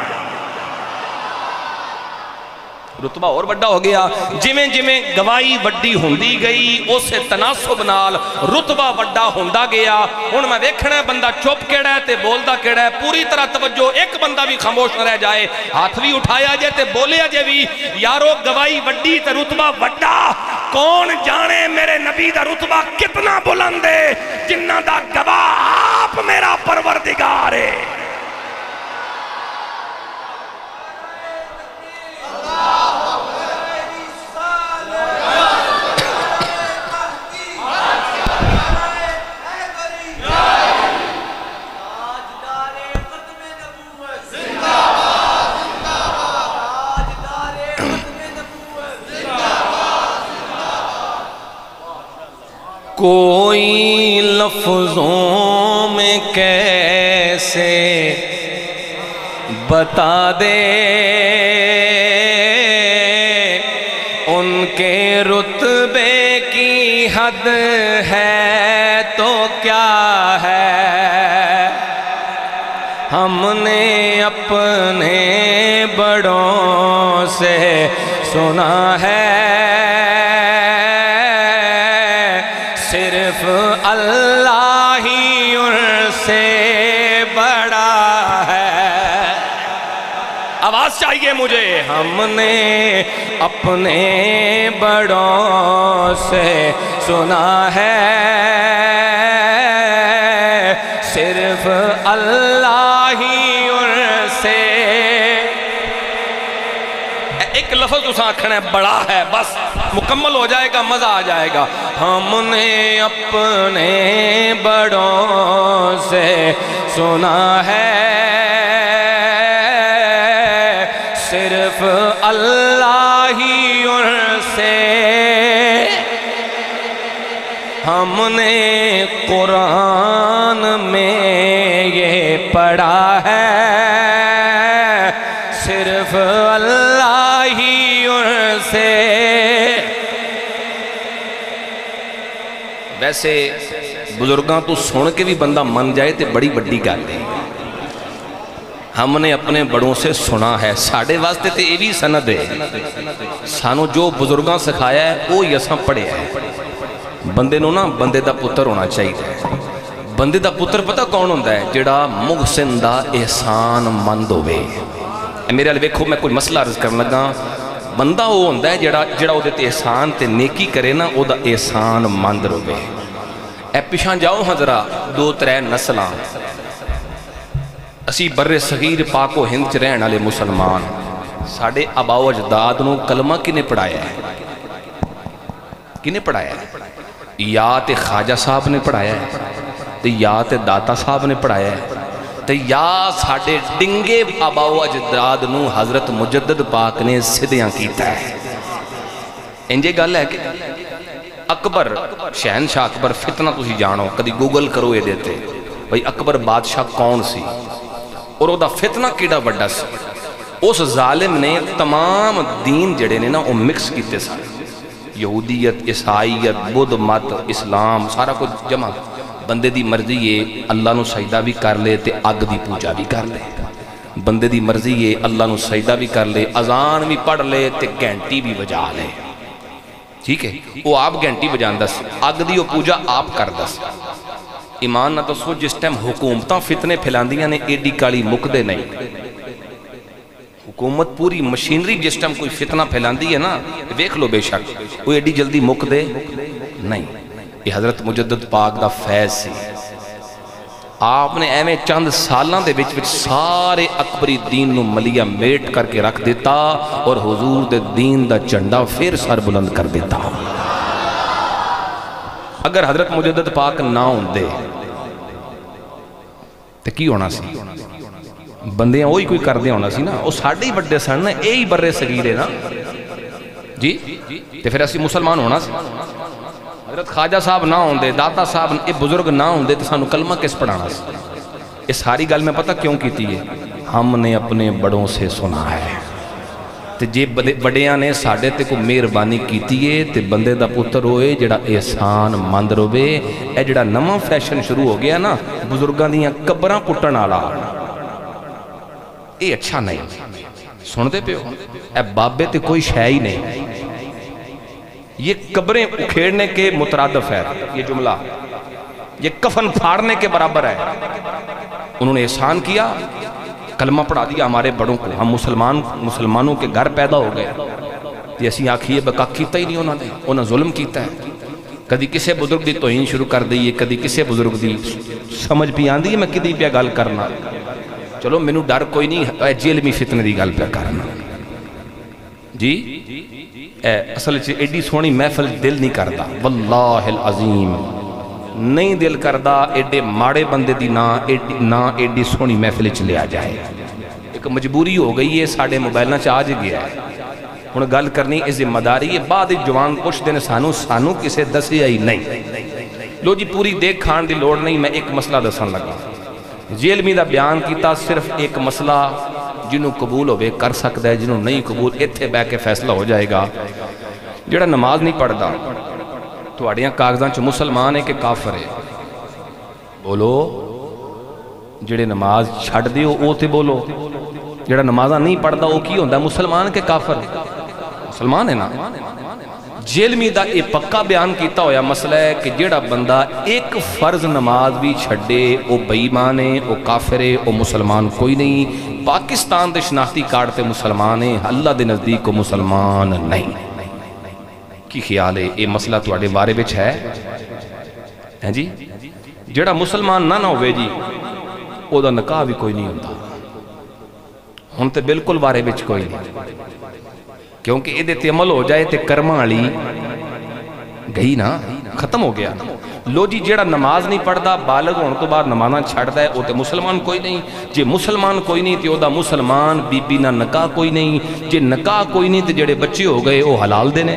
رتبہ اور بڑا ہو گیا. جمیں جمیں گواہی وڈی ہوندی گئی اسے تناسب نال رتبہ وڈا ہوندا گیا. ہن میں دیکھنا ہے بندہ چپ کیڑا ہے تے بولدا کیڑا ہے. پوری طرح توجہ. ایک بندہ بھی خاموش نہ رہ جائے. ہاتھ بھی اٹھایا جائے تے بولیا جائے بھی یارو گواہی وڈی تے رتبہ وڈا. کون جانے میرے نبی دا رتبہ کتنا بلند ہے جنہ دا گواہ آپ میرا پروردگار ہے. کوئی لفظوں میں کیسے بتا دے ان کے رتبے کی حد ہے تو کیا ہے. ہم نے اپنے بڑوں سے سنا ہے صرف اللہ ہی ان سے بڑا ہے. آواز چاہیے مجھے. ہم نے اپنے بڑوں سے سنا ہے صرف اللہ ہی ان سے. ایک لفظ اس آنکھنا ہے بڑا ہے بس مکمل ہو جائے گا مزہ آ جائے گا. ہم نے اپنے بڑوں سے سنا ہے صرف اللہ ہی ان سے. ہم نے قرآن میں یہ پڑھا ہے صرف اللہ ہی ان سے. ویسے بزرگاں تو سن کے بھی بندہ من جائے تے بڑی بڑی گل ہے. ہم نے اپنے بڑوں سے سنا ہے ساڑھے واسطے تے یہ بھی سند ہے. سانو جو بزرگاں سکھایا ہے وہ یساں پڑھے ہے. بندے نو نا بندے دا پتر ہونا چاہیے. بندے دا پتر پتہ کون ہوندہ ہے جڑا محسن دا احسان مند ہوئے. میرے علی ویکھو میں کوئی مسئلہ عرض کرنے لگا. بندہ وہ ہوندہ ہے جڑا وہ دیتے احسان تے نیکی کرے نا وہ دا احسان مند روے. اے پیشان جاؤ حضرہ 2-3 نسلان اسی بر صغیر پاک و ہند چ رہن والے مسلمان ساڑھے آبا و اجداد نو کلمہ کنے پڑھایا ہے. کنے پڑھایا ہے؟ یا تے خواجہ صاحب نے پڑھایا ہے تے یا تے داتا صاحب نے پڑھایا ہے تے یا ساڑھے ڈنگے آبا و اجداد نو حضرت مجدد پاک نے صدیاں کیتا ہے. انجے گل ہے کہ اکبر شہنشاہ اکبر فتنہ تسی جانو کدی گوگل کرو یہ دیتے بھئی اکبر بادشاہ کون سی اور وہ دا فتنہ کیڑا بڑا سی. اس ظالم نے تمام دین جڑے نے نا وہ مکس کیتے سارے. یہودیت عیسائیت بدھ مت اسلام سارا کچھ جمع. بندے دی مرضی ہے اللہ نو سجدہ بھی کر لے تے اگ دی پوجا بھی کر لے. بندے دی مرضی ہے اللہ نو سجدہ بھی کر لے اذان بھی پڑھ لے تے گھنٹی بھی بجا لے. ٹھیک ہے وہ آپ گھنٹی بجان دس اگ دی وہ پوجا آپ کر دس. ایمان نہ تو سو جس ٹائم حکومتاں فتنے پھیلاندیاں نے ایڈی کالی مکدے نہیں. حکومت پوری مشینری جس ٹائم کوئی فتنہ پھیلاندی ہے نا دیکھ لو بے شک وہ ایڈی جلدی مکدے نہیں. یہ حضرت مجدد پاک دا فیض سی. آپ نے ایویں چند سالاں دے وچ سارے اکبری دین نو ملیہ میٹ کر کے رکھ دیتا اور حضور دے دین دا جھنڈا پھر سر بلند کر دیتا. اگر حضرت مجدد پاک نہ ہوندے تو کی ہونا سی؟ بندیاں وہی کوئی کردے ہونا سی نا، وہ ساڈے ہی بڑے سن نا، یہی برے صغیرے نا جی، تے پھر اسی مسلمان ہونا سی۔ حضرت خواجہ صاحب نہ ہوندے، داتا صاحب یہ بزرگ نہ ہوندے تو سانو کلمہ کس پڑھانا سی؟ یہ ساری گل میں پتہ کیوں کیتی ہے؟ ہم نے اپنے بڑوں سے سنا ہے، تے جے بڑیاں نے ساڈے تے کو مہربانی کیتی ہے تے بندے دا پتر ہوئے جڑا احسان مند روے۔ اے جڑا نواں فیشن شروع ہو گیا نا بزرگاں دیاں قبراں پٹن والا، اے اچھا نہیں۔ سن دے پیو، اے بابے تے کوئی شے ہی نہیں، یہ قبریں اکھیڑنے کے مترادف ہے یہ جملہ، یہ کفن پھاڑنے کے برابر ہے۔ انہوں نے احسان کیا، کلمہ پڑھا دیا ہمارے بڑوں کو، ہم مسلمانوں کے گھر پیدا ہو گئے، یہ اسی آکھیے بکا کیتا ہی نہیں انہوں نے ظلم کیتا ہے۔ کدی کسے بزرگ دی توہین شروع کر دی، کدی کسے بزرگ دی سمجھ بھی آندی ہے میں کدی پہ گل کرنا، چلو مینوں ڈر کوئی نہیں، اے علمی فتنے دی گل پہ کرنا جی۔ اے اصل چ ایڈی سونی محفل دل نہیں کردا، واللہ العظیم نہیں دل کردا ایڈے ماڑے بندے دی نہ ایڈی سونی محفل چ لیا جائے۔ ایک مجبوری ہو گئی ہے، ساڈے موبائلاں چ آ گیا ہے، ہن گل کرنی اے ذمہ داری ہے۔ بعد جوان پوچھدے نے سانو کسے دسیا ہی نہیں۔ لو جی پوری دیکھ کھان دی لوڑ نہیں، میں ایک مسئلہ دسن لگا۔ جی علمی دا بیان کیتا صرف ایک مسئلہ، جنہوں قبول ہوئے کر سکتا ہے، جنہوں نہیں قبول ایتھے بہ کے فیصلہ ہو جائے گا۔ جڑا نماز نہیں پڑھدا تہاڈیاں کاغذاں چ مسلمان ہے کہ کافر ہے؟ بولو، جڑے نماز چھڈ دیو او تے بولو، جڑا نمازاں نہیں پڑھدا او کی ہوندا مسلمان کہ کافر؟ مسلمان ہے نا۔ جیلمی دا اے پکا بیان کیتا ہویا مسئلہ ہے کہ جڑا بندہ ایک فرض نماز بھی چھڑے او بے ایمان ہے، او کافر ہے، او مسلمان کوئی نہیں۔ پاکستان دے شناختی کارڈ تے مسلمان ہے، اللہ دے نزدیک کو مسلمان نہیں۔ کی خیال ہے اے مسئلہ تواڈے بارے وچ ہے جی؟ جڑا مسلمان نہ ہوئے جی او دا نکاح بھی کوئی نہیں ہوندا، ہن تے بالکل بارے وچ کوئی نہیں، کیونکہ یہ تے عمل ہو جائے تے کرما والی گئی نا، ختم ہو گیا۔ لو جی جیڑا نماز نہیں پڑھدا بالغ ہونے تو بعد نمازاں چھڑدا ہے او تے مسلمان کوئی نہیں۔ جے مسلمان کوئی نہیں تے او دا مسلمان بی بی نہ نکاح کوئی نہیں، جے نکاح کوئی نہیں تے جڑے بچے ہو گئے او حلال دینے۔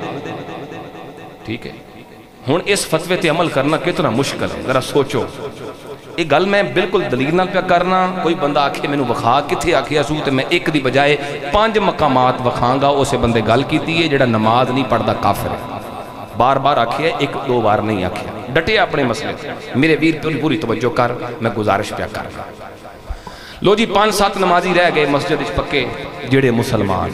ٹھیک ہے، ہن اس فتوے تے عمل کرنا کتنا مشکل ہے، ذرا سوچو۔ یہ گل میں بالکل دلیل نہ پیا کرنا، کوئی بندہ آکھے مینوں وکھا کتھے آکھیا سو تے میں ایک دی بجائے 5 مقامات وکھاں گا، اسے بندے گل کیتی ہے جڑا نماز نہیں پڑھدا کافر ہے۔ بار بار آکھیا، 1-2 بار نہیں آکھیا، ڈٹے اپنے مسئلے میرے ویر پوری توجہ کر، میں گزارش پیا کر۔ لو جی 5-7 نمازی رہ گئے مسجد وچ پکے جڑے مسلمان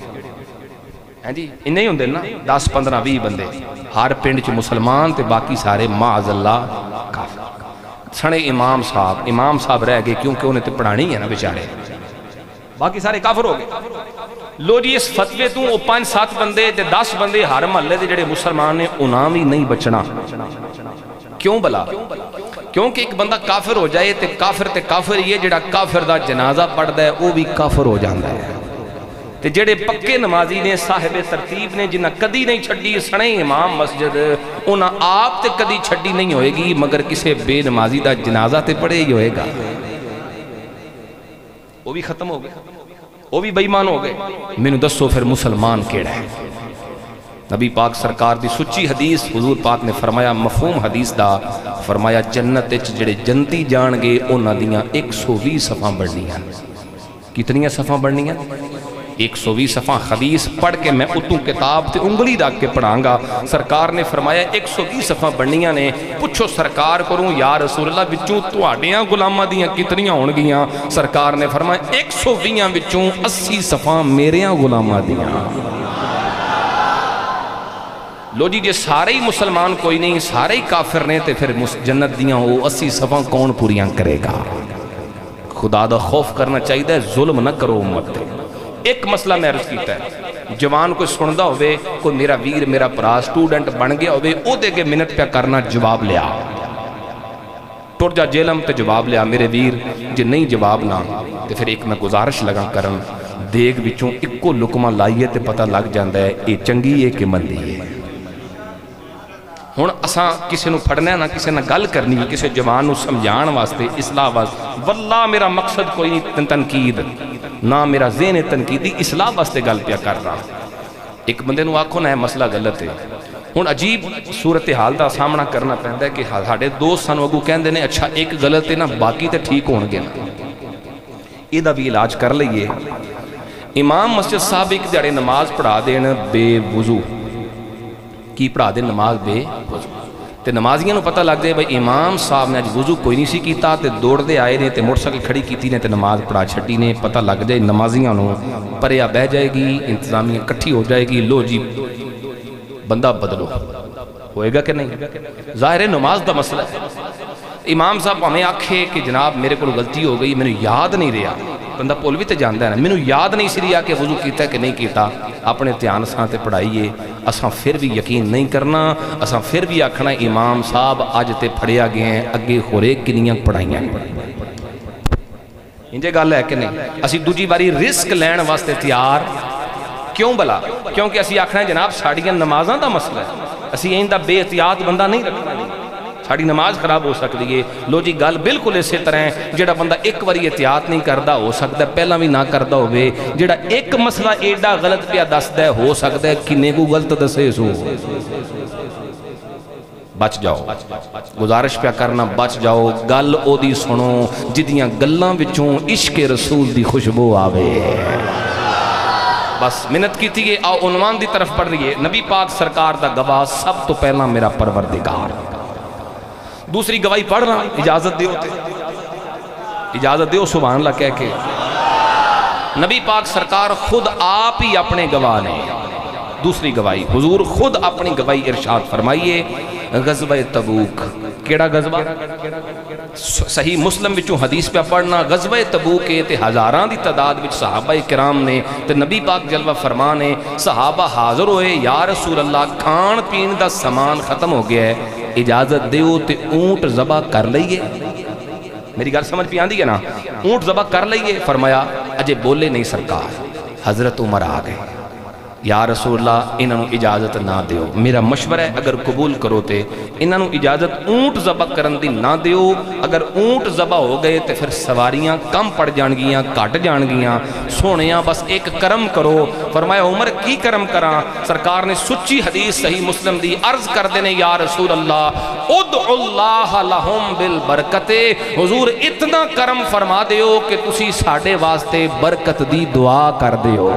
ہیں جی، انہیں ہی ہوندے نا 10-15-20 بندے ہر پنڈ چ مسلمان تے باقی سارے معاذ اللہ کافر۔ سنے امام صاحب رہ گئے کیونکہ انہیں تے پڑھانی ہے نا بیچارے، باقی سارے کافر ہو گئے۔ لو جی اس فتوے تو وہ 5-7 بندے تے 10 بندے ہر محلے دے جڑے مسلمان نے انہاں بھی نہیں بچنا۔ کیوں بلا؟ کیونکہ ایک بندہ کافر ہو جائے تے کافر ہی ہے، جڑا کافر دا جنازہ پڑھدا ہے وہ بھی کافر ہو جاندا ہے۔ تے جڑے پکے نمازی نے صاحب ترتیب نے جنہاں کدی نہیں چھڈی سنے امام مسجد، انہاں آپ تے کدی چھڈی نہیں ہوئے گی، مگر کسے بے نمازی دا جنازہ تے پڑھے ہی ہوئے گا، وہ بھی ختم ہو گئے، وہ بھی بے ایمان ہو گئے۔ مینوں دسو پھر مسلمان کیڑا ہے؟ نبی پاک سرکار دی سچی حدیث، حضور پاک نے فرمایا مفہوم حدیث دا، فرمایا جنت وچ جڑے جنتی جان گے انہاں دیاں 120 صفاں بڑھنیاں۔ کتنیاں صفاں بڑھنیاں؟ 120 صفحہ حدیث پڑھ کے میں اتوں کتاب تے انگلی رکھ کے پڑھاں گا۔ سرکار نے فرمایا 120 صفحہ بڑھنیاں نے۔ پوچھو سرکار کروں یا رسول اللہ وچوں تہاڈیاں غلاماں دیاں کتنیاں ہون گیاں؟ سرکار نے فرمایا 120 وچوں 80 صفحہ میریاں غلاماں دیاں۔ لو جی جے سارے ہی مسلمان کوئی نہیں، سارے ہی کافر نے، تے پھر جنت دیاں وہ 80 صفحہ کون پوریاں کرے گا؟ خدا دا خوف کرنا چاہیے، ظلم نہ کرو امت تے۔ ایک مسئلہ میں عرض کیتا ہے، جوان کوئی سندا ہوئے، کوئی میرا ویر میرا پرا سٹوڈنٹ بن گیا ہوئے، او دے کے منٹ پہ کرنا جواب لیا، ٹر جا جیلم تے جواب لیا میرے ویر، جے نہیں جواب نہ تے پھر ایک میں گزارش لگا کرن، دیگ وچوں اکو لکمہ لائیے تے پتہ لگ جاندہ ہے اے چنگی ہے کہ مندی ہے۔ ہن اساں کسی نو پھڑنا نہ کسی نہ گل کرنی کسی جوان نو سمجھان واسطے اصلاح واسطے واللہ میرا مقصد کوئی نہیں تنقید نہ میرا ذہن تنقیدی اصلاح واسطے گل پیا کر رہا ایک بندے نو آکھو نہ مسئلہ غلط ہے ہن عجیب صورتحال دا سامنا کرنا پیندا ہے کہ ساڈے دوست سانو اگوں کہندے نے اچھا ایک غلط ہے نا باقی تے ٹھیک ہون گے نا یہ دا بھی علاج کر لئیے امام مسجد صاحب ایک دیڑے نماز پڑھا دین بے وضو کی پڑھا دین نماز بے وضو تے نمازیاں نو پتہ لگ دے بھئی امام صاحب نے آج وضو کوئی نہیں سی کیتا تے دوڑ دے آئے نے تے موٹر سائیکل کھڑی کیتی نے تے نماز پڑھا چھٹی نے پتہ لگ جائے نمازیاں نو پریا بہ جائے گی انتظامیہ کٹھی ہو جائے گی لو جی بندہ بدلو ہوئے گا کہ نہیں ظاہر ہے نماز دا مسئلہ ہے امام صاحب ہمیں آکھے کہ جناب میرے کو غلطی ہو گئی میں نے یاد نہیں رہا بندہ پول بھی تے جاندا ہے نا میں نے یاد نہیں سی رہا کہ وضو کیتا ہے کہ نہیں کیتا اپنے دھیان سان تے پڑھائیے اساں پھر بھی یقین نہیں کرنا اساں پھر بھی آکھنا امام صاحب اج تے پھڑیا گئے ہیں اگے ہورے کنیاں پڑھائیاں انجے گل ہے کہ نہیں اسی دوجی باری رسک لین واسطے تیار کیوں بلا کیونکہ اسی آکھنا ہے جناب ساڑیاں نمازاں دا مسئلہ ہے اسی این دا بے احتیاط بندہ نہیں رکھنا ساڑی نماز خراب ہو سکتی ہے لو جی گل بالکل اسی طرح ہے جڑا بندہ ایک واری احتیاط نہیں کردہ ہو سکتا ہے پہلا بھی نہ کردہ ہوئے جڑا ایک مسئلہ ایڈا غلط پیا دستا ہے ہو سکتا ہے کنے کو غلط دسے سو بچ جاؤ گزارش پیا کرنا بچ جاؤ گل او دی سنو جدیاں گلاں وچوں عشق رسول دی خوشبو آوے بس منت کی تھی آؤ عنوان دی طرف پڑھ رہی ہے نبی پاک سرکار دا گواہ سب تو پہلا میرا پروردگار دوسری گواہی پڑھ رہا اجازت دیو تے اجازت دیو سبحان اللہ کہہ کے نبی پاک سرکار خود آپ ہی اپنے گواہ نے دوسری گواہی حضور خود اپنی گواہی ارشاد فرمائیے غزوہ تبوک کیڑا غزوہ صحیح مسلم وچوں حدیث پہ پڑھنا غزوہ تبوک تے ہزاران دی تعداد وچ صحابہ کرام نے تے نبی پاک جلوہ فرمانے صحابہ حاضر ہوئے یا رسول اللہ کھان پین دا سامان ختم ہو گیا ہے اجازت دیو تے اونٹ ذبح کر لئیے میری گل سمجھ پہ آندی ہے نا اونٹ ذبح کر لئیے فرمایا اجے بولے نہیں سرکار حضرت عمر آ گئے یا رسول اللہ انہوں اجازت نہ دیو میرا مشورہ ہے اگر قبول کرو تے انہوں اجازت اونٹ ذبح کرن دی نہ دیو اگر اونٹ ذبح ہو گئے تے پھر سواریاں کم پڑ جان گیاں کٹ جان گیاں سونیاں بس ایک کرم کرو فرمایا عمر کی کرم کراں سرکار نے سچی حدیث صحیح مسلم دی عرض کر دینے یا رسول اللہ ادعو اللہ لہم بالبرکت حضور اتنا کرم فرما دیو کہ تسی ساڑے واسطے برکت دی دعا کر دیو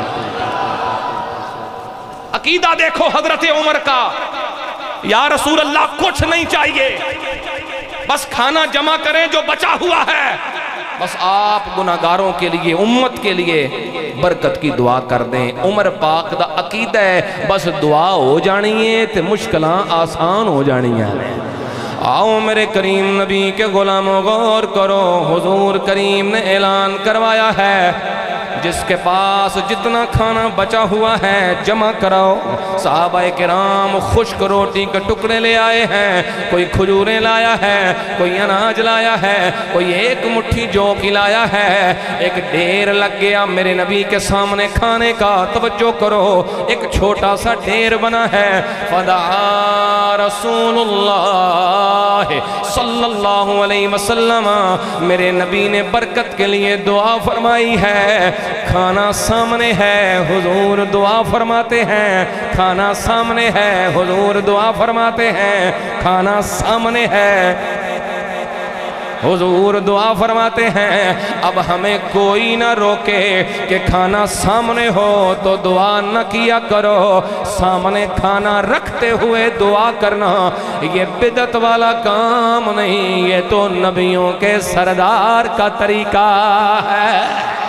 عقیدہ دیکھو حضرت عمر کا یا رسول اللہ کچھ نہیں چاہیے بس کھانا جمع کریں جو بچا ہوا ہے بس آپ گناہگاروں کے لیے امت کے لیے برکت کی دعا کر دیں عمر پاک دا عقیدہ ہے بس دعا ہو جانی ہے تے مشکلان آسان ہو جانی ہے آؤ میرے کریم نبی کے غلاموں غور کرو حضور کریم نے اعلان کروایا ہے جس کے پاس جتنا کھانا بچا ہوا ہے جمع کراؤ صحابہ کرام خشک روٹی کے ٹکڑے لے آئے ہیں کوئی کھجوریں لایا ہے کوئی اناج لایا ہے کوئی ایک مٹھی جو کی لایا ہے ایک ڈھیر لگ گیا میرے نبی کے سامنے کھانے کا توجہ کرو ایک چھوٹا سا ڈھیر بنا ہے فدعا رسول اللہ صلی اللہ علیہ وسلم میرے نبی نے برکت کے لیے دعا فرمائی ہے کھانا سامنے ہے حضور دعا فرماتے ہیں کھانا سامنے ہے حضور دعا فرماتے ہیں کھانا سامنے ہے حضور دعا فرماتے ہیں اب ہمیں کوئی نہ روکے کہ کھانا سامنے ہو تو دعا نہ کیا کرو سامنے کھانا رکھتے ہوئے دعا کرنا یہ بدعت والا کام نہیں یہ تو نبیوں کے سردار کا طریقہ ہے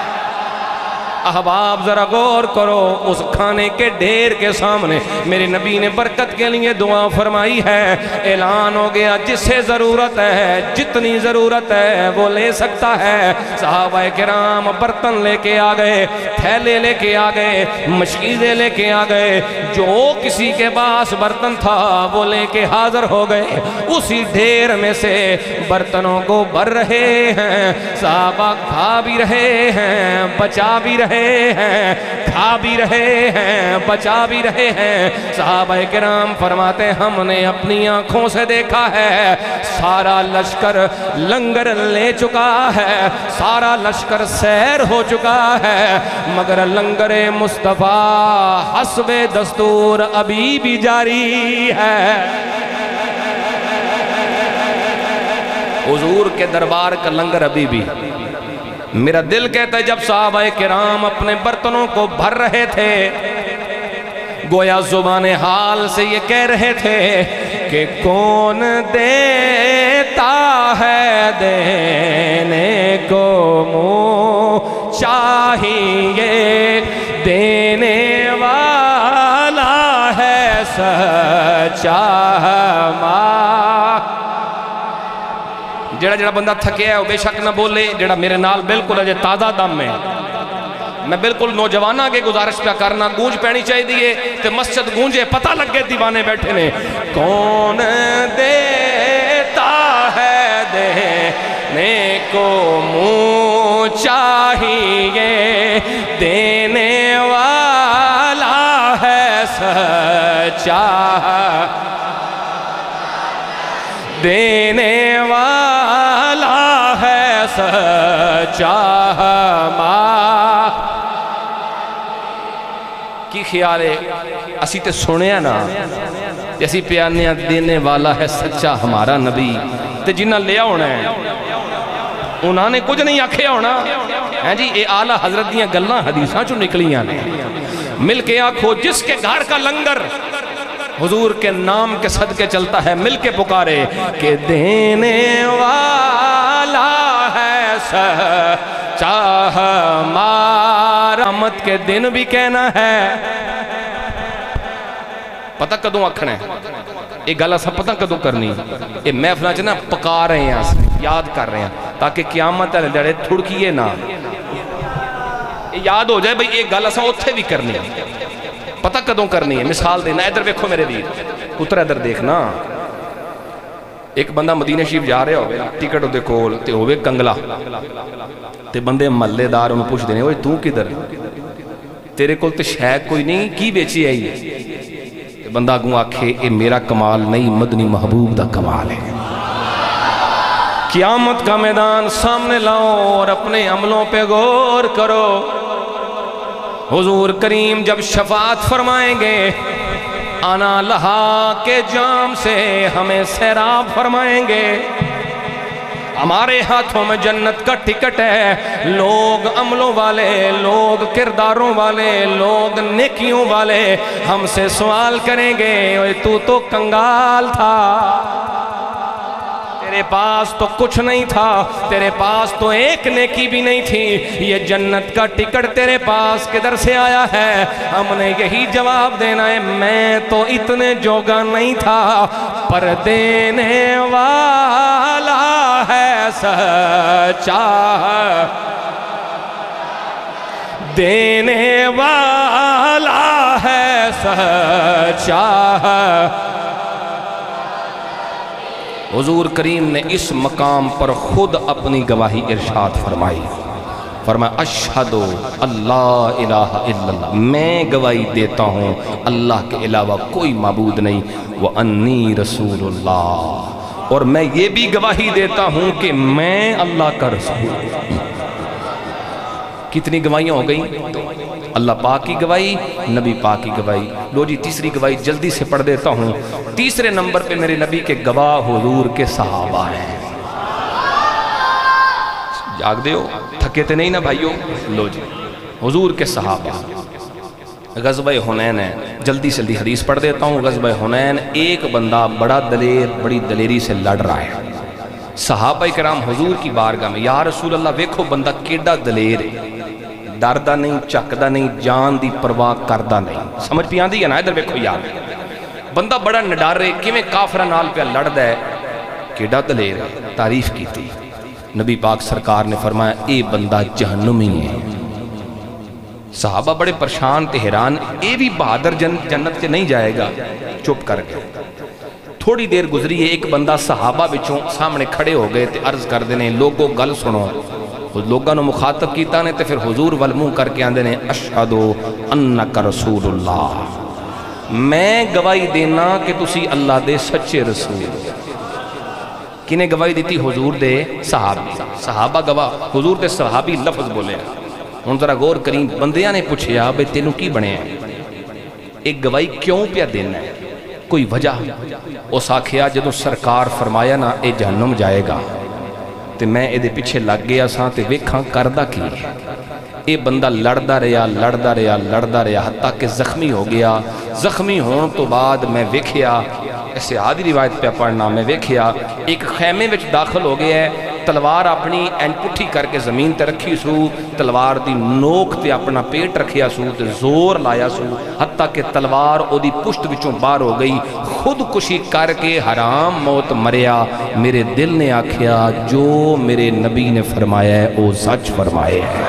احباب ذرا غور کرو اس کھانے کے ڈھیر کے سامنے میرے نبی نے برکت کے لیے دعا فرمائی ہے اعلان ہو گیا جسے ضرورت ہے جتنی ضرورت ہے وہ لے سکتا ہے صحابہ کرام برتن لے کے آ گئے تھیلے لے کے آ گئے مشکیزیں لے کے آ گئے جو کسی کے پاس برتن تھا وہ لے کے حاضر ہو گئے اسی ڈھیر میں سے برتنوں کو بھر رہے ہیں صحابہ کھا بھی رہے ہیں بچا بھی رہے رہے ہیں، کھا بھی رہے ہیں، بچا بھی رہے ہیں۔ صحابہ کرام فرماتے ہیں ہم نے اپنی آنکھوں سے دیکھا ہے سارا لشکر لنگر لے چکا ہے، سارا لشکر سیر ہو چکا ہے، مگر لنگر مصطفیٰ حسب دستور ابھی بھی جاری ہے۔ حضور کے دربار کا لنگر ابھی بھی۔ میرا دل کہتا ہے جب صحابہ کرام اپنے برتنوں کو بھر رہے تھے، گویا زبان حال سے یہ کہہ رہے تھے کہ کون دیتا ہے دینے کو منہ چاہیے، دینے والا ہے سچا ماں۔ جڑا جڑا بندہ تھکیا ہے وہ بے شک نہ بولے، جڑا میرے نال بالکل اجے تازہ دم میں، میں بالکل نوجوانہ کے گزارش پہ کرنا، گونج پہنی چاہیے دیئے تے مسجد گونجے پتہ لگ گئے دیوانے بیٹھے نے۔ کون دیتا ہے دینے کو منہ چاہیے، دینے والا ہے سچا، دینے والا ہے سچا ماں۔ کی خیال ہے اسی تے سنیا نا اسی پیانیاں دینے والا ہے سچا ہمارا نبی، تے جنہ لیا ہونا ہے انہوں نے کچھ نہیں آکھے ہونا ہے جی۔ اے آلہ حضرت دیاں گلنا حدیثاں چو نکلیاں نے، مل کے آنکھو جس کے گھر کا لنگر حضور کے نام کے صدقے چلتا ہے، مل کے پکارے کہ دینے والا ہے سچا ہمارا، قیامت کے دن بھی کہنا ہے۔ پتہ کدوں آکھنا ہے یہ گل اساں پتہ کدوں کرنی، یہ محفلاں چ نا پکا رہے ہیں، یاد کر رہے ہیں تاکہ قیامت والے دڑے تھڑکیے نہ، یہ یاد ہو جائے بھئی یہ گل اساں اوتھے بھی کرنی ہے۔ پتہ کدوں کرنی ہے، مثال دینا، ادھر دیکھو میرے ویر پتر، ادھر دیکھنا۔ ایک بندہ مدینہ شریف جا رہے ہوئے، ٹکٹ دے کول تے ہوئے کنگلا، تے بندے محلے دار انہوں پوچھ دینے، اوہ تو کدھر تیرے کول تے شاید کوئی نہیں، کی بیچی آئی ہے؟ بندہ گوں آکھے اے میرا کمال نہیں، مدنی محبوب دا کمال ہے۔ قیامت کا میدان سامنے لاؤ اور اپنے عملوں پہ غور کرو۔ حضور کریم جب شفاعت فرمائیں گے، آنا لہا کے جام سے ہمیں سیراب فرمائیں گے، ہمارے ہاتھوں میں جنت کا ٹکٹ ہے۔ لوگ عملوں والے، لوگ کرداروں والے، لوگ نیکیوں والے ہم سے سوال کریں گے، اوہ تو کنگال تھا، تیرے پاس تو کچھ نہیں تھا، تیرے پاس تو ایک نیکی بھی نہیں تھی، یہ جنت کا ٹکٹ تیرے پاس کدھر سے آیا ہے؟ ہم نے یہی جواب دینا ہے، میں تو اتنے جوگا نہیں تھا، پر دینے والا ہے سچا، دینے والا ہے سچا۔ حضور کریم نے اس مقام پر خود اپنی گواہی ارشاد فرمائی، فرمایا اشہدو اللہ الہ الا اللہ، میں گواہی دیتا ہوں اللہ کے علاوہ کوئی معبود نہیں، وانی رسول اللہ، اور میں یہ بھی گواہی دیتا ہوں کہ میں اللہ کا رسول ہوں۔ کتنی گواہیاں ہو گئیں؟ اللہ پاک کی گواہی، نبی پاک کی گواہی۔ لو جی تیسری گواہی جلدی سے پڑھ دیتا ہوں۔ تیسرے نمبر پہ میرے نبی کے گواہ حضور کے صحابہ ہیں۔ جاگ دے ہو، تھکے تے نہیں نا بھائیو؟ لو جی حضور کے صحابہ۔ غزوہ حنین ہے، جلدی سے حدیث پڑھ دیتا ہوں۔ غزوہ حنین ایک بندہ بڑا دلیر، بڑی دلیری سے لڑ رہا ہے۔ صحابہ کرام حضور کی بارگاہ میں، یا رسول اللہ ویکھو بندہ کیڑا دلیر ہے، ڈردہ نہیں، چکدہ نہیں، جان دی پرواہ کردہ نہیں۔ سمجھ پی آندی ہے نا؟ ادھر ویکھو یار، بندہ بڑا نڈارے کیویں کافرہ نال پہ لڑدا ہے، کیڑا دلیر ہے، تعریف کی تھی۔ نبی پاک سرکار نے فرمایا اے بندہ جہنمی ہے۔ صحابہ بڑے پریشان تے حیران، اے بھی بہادر جنت سے نہیں جائے گا، چپ کر گئے۔ تھوڑی دیر گزری ہے، ایک بندہ صحابہ بچوں سامنے کھڑے ہو گئے تے عرض کر دینے، لوگوں گل سنو، لوگوں نے مخاطب کیتا نے تے پھر حضور والمو کر کے آندے نے اشہد انک رسول اللہ، میں گواہی دینا کہ تسی اللہ دے سچے رسول۔ کنے گواہی دیتی؟ حضور دے صحابی، صحابہ گواہ، حضور دے صحابی لفظ بولے۔ ہن ذرا غور کریں، بندیاں نے پوچھیا بے تینوں کی بنے ہیں، ایک گواہی کیوں پیا دینا ہے؟ کوئی وجہ؟ اس آکھیا جدوں سرکار فرمایا نا اے جہنم جائے گا تے میں اے دے پیچھے لگ گیا ساں تے ویکھاں کردا کی اے بندہ لڑدا رہیا حتیٰ کہ زخمی ہو گیا۔ زخمی ہون تو بعد میں ویکھیا، ایسے آدھی روایت پہ پڑھنا، میں ویکھیا ایک خیمے وچ داخل ہو گیا ہے، تلوار اپنی این پٹھی کر کے زمین تے رکھی سو، تلوار دی نوک تے اپنا پیٹ رکھیا سو تے زور لایا سو، حتیٰ کہ تلوار او دی پشت وچوں باہر ہو گئی، خودکشی کر کے حرام موت مریا۔ میرے دل نے آکھیا جو میرے نبی نے فرمایا ہے او سچ فرمائے ہے۔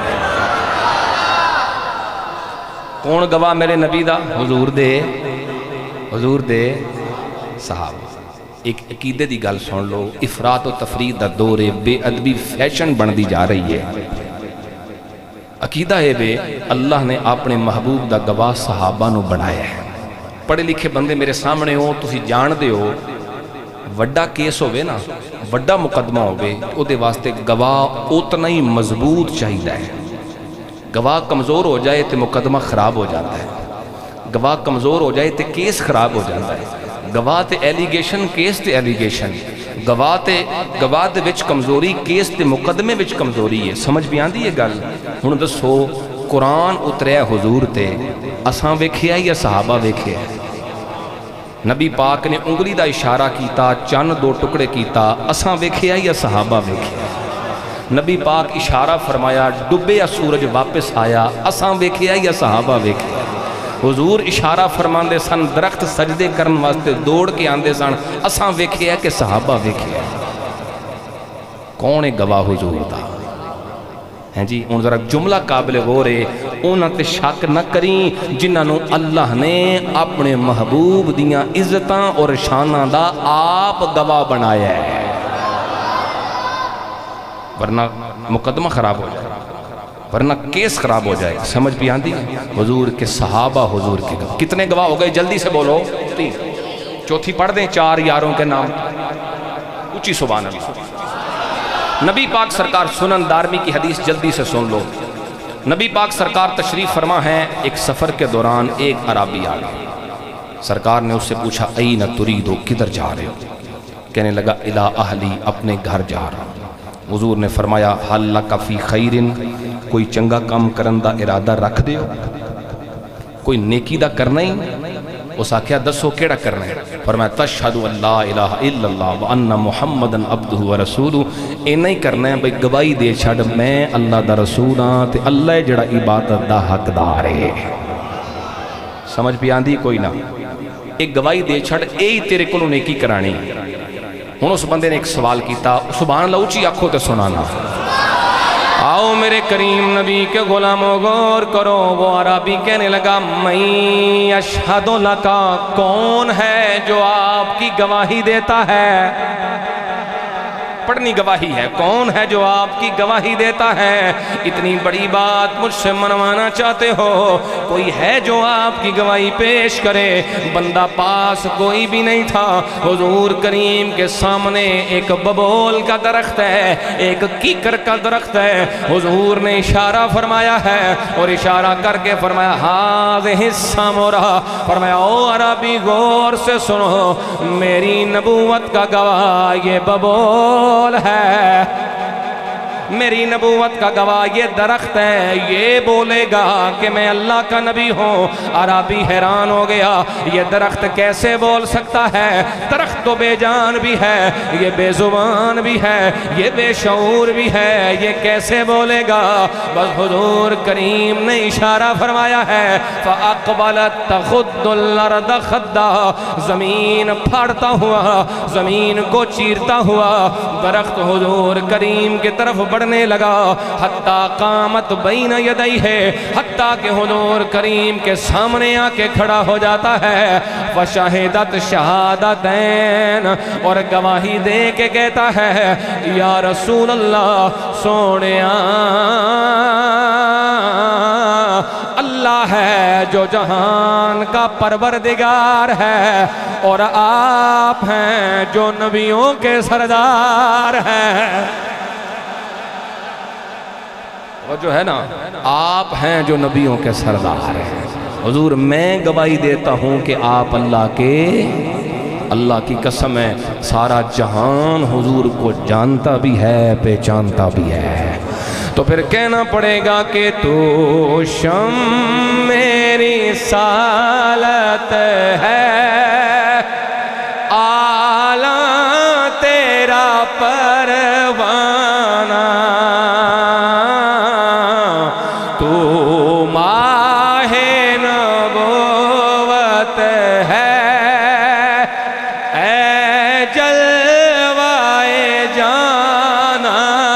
کون گواہ میرے نبی دا؟ حضور دے صحابہ۔ ایک عقیدے دی گل سن لو، افراط و تفرید دا دور بے ادبی فیشن بندی جا رہی ہے۔ عقیدہ ہے بے اللہ نے اپنے محبوب دا گواہ صحابہ نو بنایا ہے۔ پڑھے لکھے بندے میرے سامنے ہو، تسی جان دے ہو وڈا کیس ہوئے نا، وڈا مقدمہ ہوئے، او دے واسطے گواہ اتنا ہی مضبوط چاہیدہ ہے۔ گواہ کمزور ہو جائے تے مقدمہ خراب ہو جاتا ہے، گواہ کمزور ہو جائے تے کیس خراب ہو جاتا ہے۔ گواہ تے ایلیگیشن، کیس تے ایلیگیشن، گواہ دے وچ کمزوری، کیس تے مقدمے وچ کمزوری ہے۔ سمجھ بھی آندی ہے گل؟ ہن دسو قرآن اتریا حضور تے، اساں ویکھیا یا صحابہ ویکھیا؟ نبی پاک نے انگلی دا اشارہ کیتا، چند دو ٹکڑے کیتا، اساں ویکھیا یا صحابہ ویکھیا؟ نبی پاک اشارہ فرمایا، ڈبیا سورج واپس آیا، اساں ویکھیا یا صحابہ ویکھیا؟ حضور اشارہ فرماندے سن، درخت سجدے کرن واسطے دوڑ کے آندے سن، اساں ویکھیا کہ صحابہ ویکھیا؟ کون ہے گواہ حضور دا؟ ہیں جی ان ذرا جملہ قابل غور ہے، انہاں تے شک نہ کریں جنہاں نو اللہ نے اپنے محبوب دیاں عزتاں اور شاناں دا آپ گواہ بنایا ہے، ورنہ مقدمہ خراب ہو جائے، ورنہ کیس خراب ہو جائے۔ سمجھ بھی آندی؟ حضور کے صحابہ، حضور کے گواہ۔ کتنے گواہ ہو گئے؟ جلدی سے بولو۔ 3۔ چوتھی پڑھ دیں، 4 یاروں کے نام، اونچی سبحان اللہ۔ نبی پاک سرکار، سنن دارمی کی حدیث جلدی سے سن لو۔ نبی پاک سرکار تشریف فرما ہے، ایک سفر کے دوران ایک عرابی آ گیا۔ سرکار نے اس سے پوچھا این تریدو، کدھر جا رہے ہو؟ کہنے لگا الی اہلی، اپنے گھر جا رہا ہوں۔ حضور نے فرمایا حل لک فی خیرن، کوئی چنگا کام کرن دا ارادہ رکھ دیو، کوئی نیکی دا کرنا ہی؟ اس آکھیا دسو کیڑا کرنا ہے؟ فرمایا تشہد ان لا الہ الا اللہ وان محمدن عبدہ ورسولہ، اینا ہی کرنا ہے بھئی گواہی دے چھڑ میں اللہ دا رسول ہاں تے اللہ جڑا عبادت دا حقدار ہے۔ سمجھ بھی آندھی کوئی نہ؟ ایک گواہی دے چھڑ اے ہی تیرے کو نیکی کرانی۔ ہن اس بندے نے ایک سوال کیتا، سبحان اللہ اونچی آنکھوں تے سنانا۔ آؤ میرے کریم نبی کے غلاموں غور کرو، وہ عربی کہنے لگا میں اشہد لکا، کون ہے جو آپ کی گواہی دیتا ہے؟ پڑھنی گواہی ہے، کون ہے جو آپ کی گواہی دیتا ہے؟ اتنی بڑی بات مجھ سے منوانا چاہتے ہو؟ کوئی ہے جو آپ کی گواہی پیش کرے؟ بندہ پاس کوئی بھی نہیں تھا۔ حضور کریم کے سامنے ایک ببول کا درخت ہے، ایک کیکر کا درخت ہے۔ حضور نے اشارہ فرمایا ہے اور اشارہ کر کے فرمایا ہاذہ السمرہ، فرمایا او عربی غور سے سنو، میری نبوت کا گواہ یہ ببول ہے، میری نبوت کا گواہ یہ درخت ہے، یہ بولے گا کہ میں اللہ کا نبی ہوں۔ عربی حیران ہو گیا، یہ درخت کیسے بول سکتا ہے؟ درخت تو بے جان بھی ہے، یہ بے زبان بھی ہے، یہ بے شعور بھی ہے، یہ کیسے بولے گا؟ بس حضور کریم نے اشارہ فرمایا ہے فَأَقْبَلَتْ تَخُدُّ الْأَرْضَ خَدًّا، زمین پھاڑتا ہوا، زمین کو چیرتا ہوا درخت حضور کریم کی طرف بڑھ کرنے لگا حتیٰ قامت بین یدیہ، حتیٰ کہ حضور کریم کے سامنے آ کے کھڑا ہو جاتا ہے فشہدت شہادتین، اور گواہی دے کے کہتا ہے یا رسول اللہ سونیا اللہ ہے جو جہان کا پروردگار ہے، اور آپ ہیں جو نبیوں کے سردار ہیں۔ وہ جو ہے نا آپ ہیں جو نبیوں کے سردار ہیں۔ حضور میں گواہی دیتا ہوں کہ آپ اللہ کی قسم ہے سارا جہان حضور کو جانتا بھی ہے پہچانتا بھی ہے۔ تو پھر کہنا پڑے گا کہ تو شم میری سالت ہے، آلہ تیرا پروانہ، تو ماہ نبوت ہے، اے جلوائے جانانا۔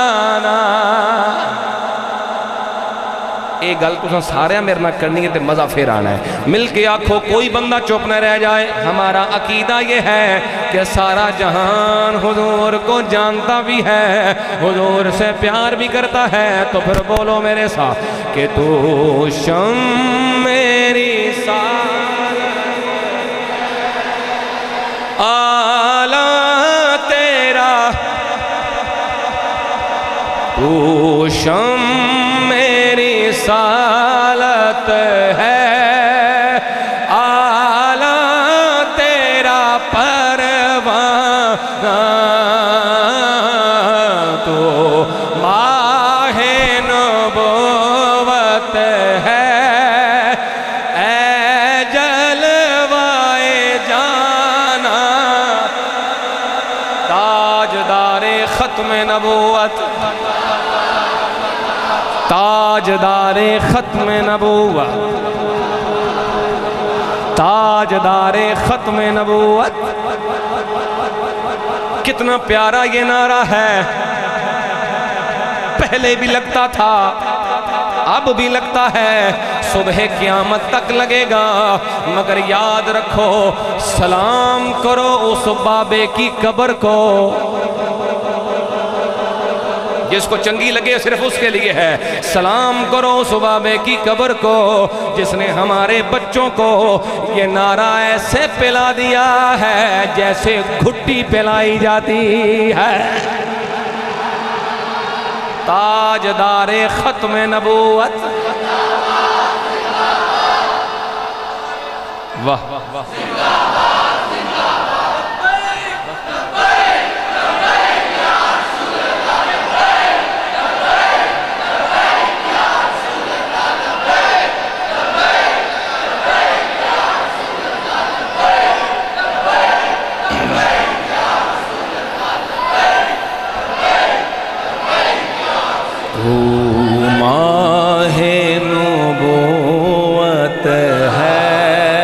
ایک گل تو سارے میرے نہ کرنی ہے تے مزہ پھر آنا ہے، مل کے آنکھوں کوئی بندہ چپ نہ رہ جائے۔ ہمارا عقیدہ یہ ہے کہ سارا جہان حضور کو جانتا بھی ہے، حضور سے پیار بھی کرتا ہے۔ تو پھر بولو میرے ساتھ کہ تو شم میری سالت، آلہ تیرا، تو شم میری سالت ہے، آلہ تیرا پروانہ، تو ماہ نبوت ہے، اے جلوائے جانا، تاجدار ختم نبوت، تاجدار ختم نبوت، تاجدار ختم نبوت۔ کتنا پیارا یہ نعرہ ہے، پہلے بھی لگتا تھا اب بھی لگتا ہے، صبح قیامت تک لگے گا۔ مگر یاد رکھو سلام کرو اس بابے کی قبر کو، جس کو چنگی لگے صرف اس کے لیے ہے۔ سلام کرو اس بابے کی قبر کو جس نے ہمارے بچوں کو یہ نعرہ ایسے پلا دیا ہے جیسے گھٹی پلائی جاتی ہے۔ تاجدار ختم نبوت، واہ ماہ نبوت ہے،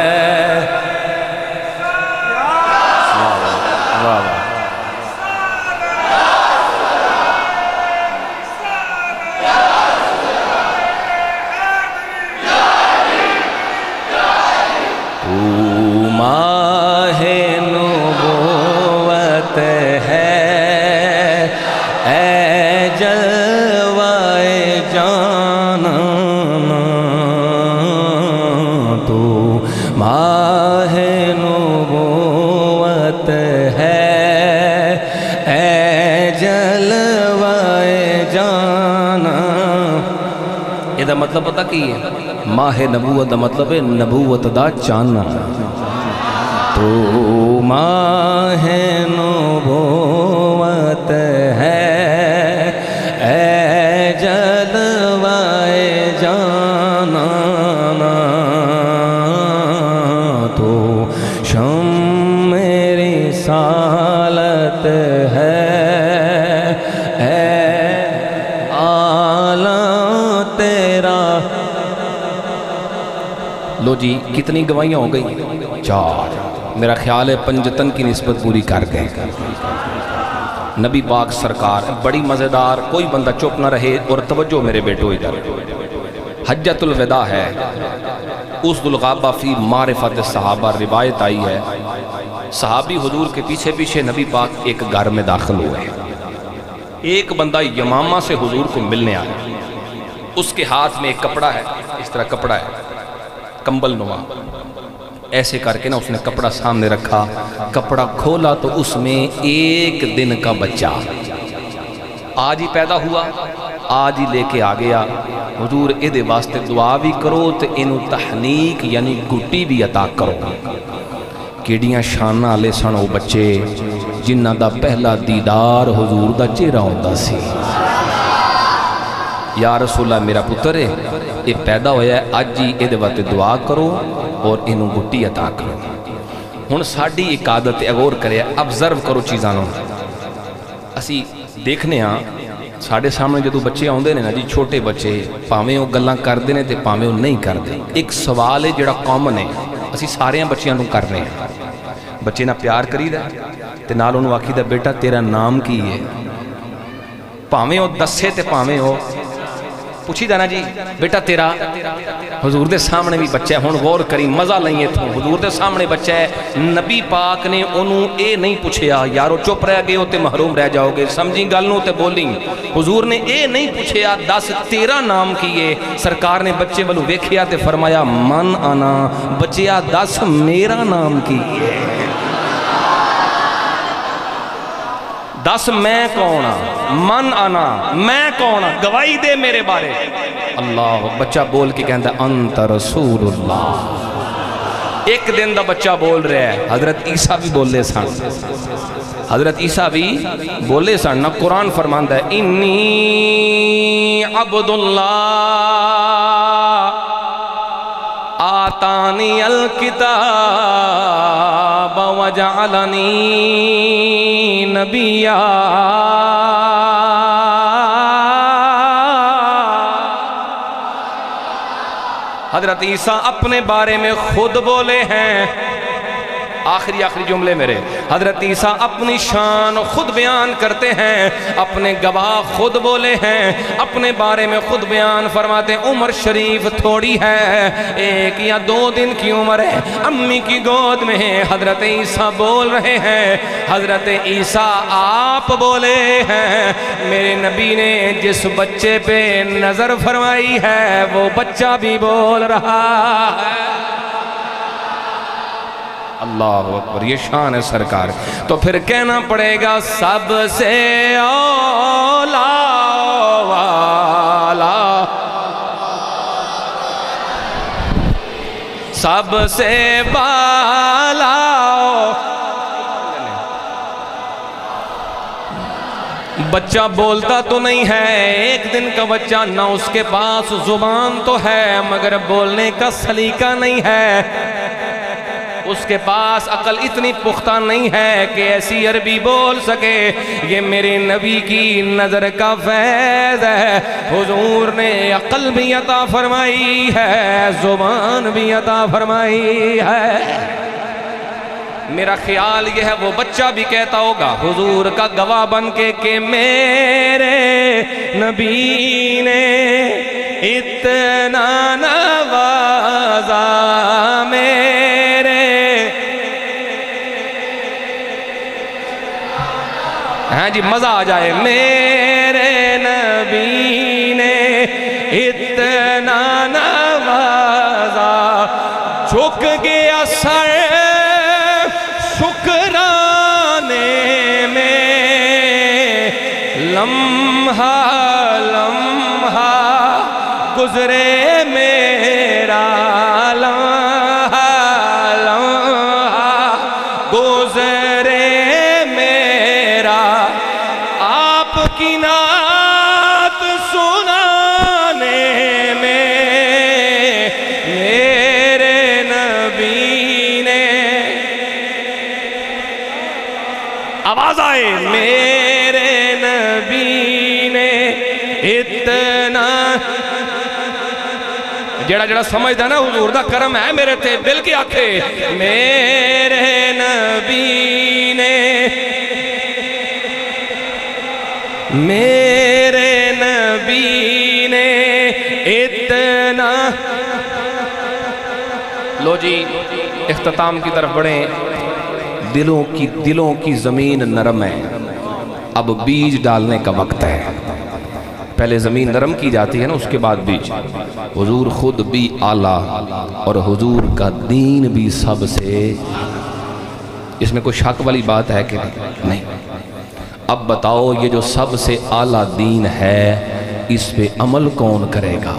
ماہ نبوت ہے، اے جلوائے جانانا، تو ماہ نبوت ہے، اے جلوائے جانا۔ یہ دا مطلب پتہ کی ہے؟ ماہ نبوت دا مطلب ہے نبوت دا چانا، تو ماہ نبوت ہے، اے جلوائے جانانا، تو شم میری سالت ہے، اے آلہ تیرا۔ لو جی کتنی گواہیاں ہو گئی؟ 4۔ میرا خیال ہے پنجتن کی نسبت پوری کر گئے۔ نبی پاک سرکار بڑی مزیدار، کوئی بندہ چپ نہ رہے اور توجہ میرے بیٹو ادھر، حجۃ الوداع ہے، اس ذوالغابہ فی معرفت صحابہ روایت آئی ہے، صحابی حضور کے پیچھے پیچھے نبی پاک ایک گھر میں داخل ہوئے، ایک بندہ یمامہ سے حضور کو ملنے آیا، اس کے ہاتھ میں ایک کپڑا ہے، اس طرح کپڑا ہے کمبل نما، ایسے کر کے نا اس نے کپڑا سامنے رکھا، کپڑا کھولا تو اس میں ایک دن کا بچہ آج ہی پیدا ہوا، آج ہی لے کے آ گیا، حضور ادھے واسطے دعا بھی کرو تو انہوں تحنیک یعنی گٹی بھی عطا کرو۔ کیڑیاں شانہ آلے سن وہ بچے جنہ دا پہلا دیدار حضور دا چہرہ ہوتا سی۔ یا رسول اللہ میرا پتر ہے، یہ پیدا ہویا ہے، آج جی ادھے واسطے دعا کرو اور انہوں گٹی عطا کرو۔ ہن ساڈی ایک عادت اغور کرے، ابزرو کرو چیزانوں، اسی دیکھنے ہاں ساڑھے سامنے جدو بچے آؤندے نے نا جی، چھوٹے بچے پاویں وہ گلاں کر دینے تے پاویں وہ نہیں کر دے، ایک سوال ہے جڑا کامن ہے، اسی سارے بچیاں نوں کرنے ہیں، بچے نہ پیار کری دا تے نال انہوں آکھی دا بیٹا تیرا نام کی ہے، پاویں وہ دسے تے پاویں وہ پوچھی دا نا جی بیٹا تیرا، حضور دے سامنے بھی بچہ ہے، ہون غور کری مزہ لئیے تھو، حضور دے سامنے بچہ ہے، نبی پاک نے انہوں اے نہیں پوچھیا یارو چپ رہ گئے ہوتے محروم رہ جاؤ گے، سمجھیں گلنوں تے بولیں، حضور نے اے نہیں پوچھیا دس تیرا نام کیے، سرکار نے بچے بلو ویکھیا تے فرمایا من آنا، بچیا دس میرا نام کیے، دس میں کون من آنا، میں کون گواہی دے میرے بارے، اللہ بچہ بول کے کہندہ انت رسول اللہ، ایک دن دا بچہ بول رہے ہیں، حضرت عیسیٰ بھی بولے سن، حضرت عیسیٰ بھی بولے سن، نہ قرآن فرماندہ ہے انی عبداللہ آتانی الکتاب وجعلنی نبیہ، حضرت عیسیٰ اپنے بارے میں خود بولے ہیں، آخری جملے میرے، حضرت عیسیٰ اپنی شان خود بیان کرتے ہیں، اپنے گواہ خود بولے ہیں، اپنے بارے میں خود بیان فرماتے ہیں، عمر شریف تھوڑی ہے، 1 یا 2 دن کی عمر ہے، امی کی گود میں ہے، حضرت عیسیٰ بول رہے ہیں، حضرت عیسیٰ آپ بولے ہیں، میرے نبی نے جس بچے پہ نظر فرمائی ہے وہ بچہ بھی بول رہا ہے، اللہ اکبر، یہ شان ہے سرکار، تو پھر کہنا پڑے گا سب سے اولا والا، سب سے بالا، بچہ بولتا تو نہیں ہے، 1 دن کا بچہ، نہ اس کے پاس زبان تو ہے مگر بولنے کا سلیقہ نہیں ہے، اس کے پاس عقل اتنی پختہ نہیں ہے کہ ایسی عربی بول سکے، یہ میرے نبی کی نظر کا فیض ہے، حضور نے عقل بھی عطا فرمائی ہے، زبان بھی عطا فرمائی ہے، میرا خیال یہ ہے وہ بچہ بھی کہتا ہوگا حضور کا گواہ بن کے کہ میرے نبی نے اتنا نوازا میرے، ہاں جی مزہ آ جائے، میرے نبی نے اتنا نوازا، جھک گیا سر شکرانے میں، لمحہ لمحہ گزرے میرا، لمحہ لمحہ گزرے میرا، آپ کی نعت سنانے میں، میرے نبی نے، آواز آئے، میرے نبی نے اتنا، جڑا جڑا سمجھتا نا حضور دا کرم ہے میرے تے بل کے آکھے، میرے نبی نے میرے نبی نے اتنا. لو جی اختتام کی طرف بڑھیں. دلوں کی زمین نرم ہے، اب بیج ڈالنے کا وقت ہے. پہلے زمین نرم کی جاتی ہے نا، اس کے بعد بیج. حضور خود بھی اعلیٰ اور حضور کا دین بھی سب سے. اس میں کوئی شک والی بات ہے کہ نہیں؟ اب بتاؤ یہ جو سب سے اعلیٰ دین ہے اس پہ عمل کون کرے گا؟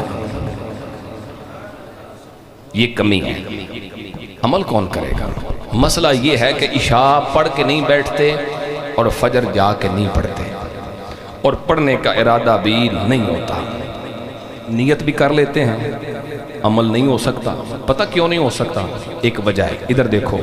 یہ کمی ہے، عمل کون کرے گا؟ مسئلہ یہ ہے کہ عشاء پڑھ کے نہیں بیٹھتے اور فجر جا کے نہیں پڑھتے، اور پڑھنے کا ارادہ بھی نہیں ہوتا. نیت بھی کر لیتے ہیں، عمل نہیں ہو سکتا. پتہ کیوں نہیں ہو سکتا؟ ایک وجہ ہے. ادھر دیکھو،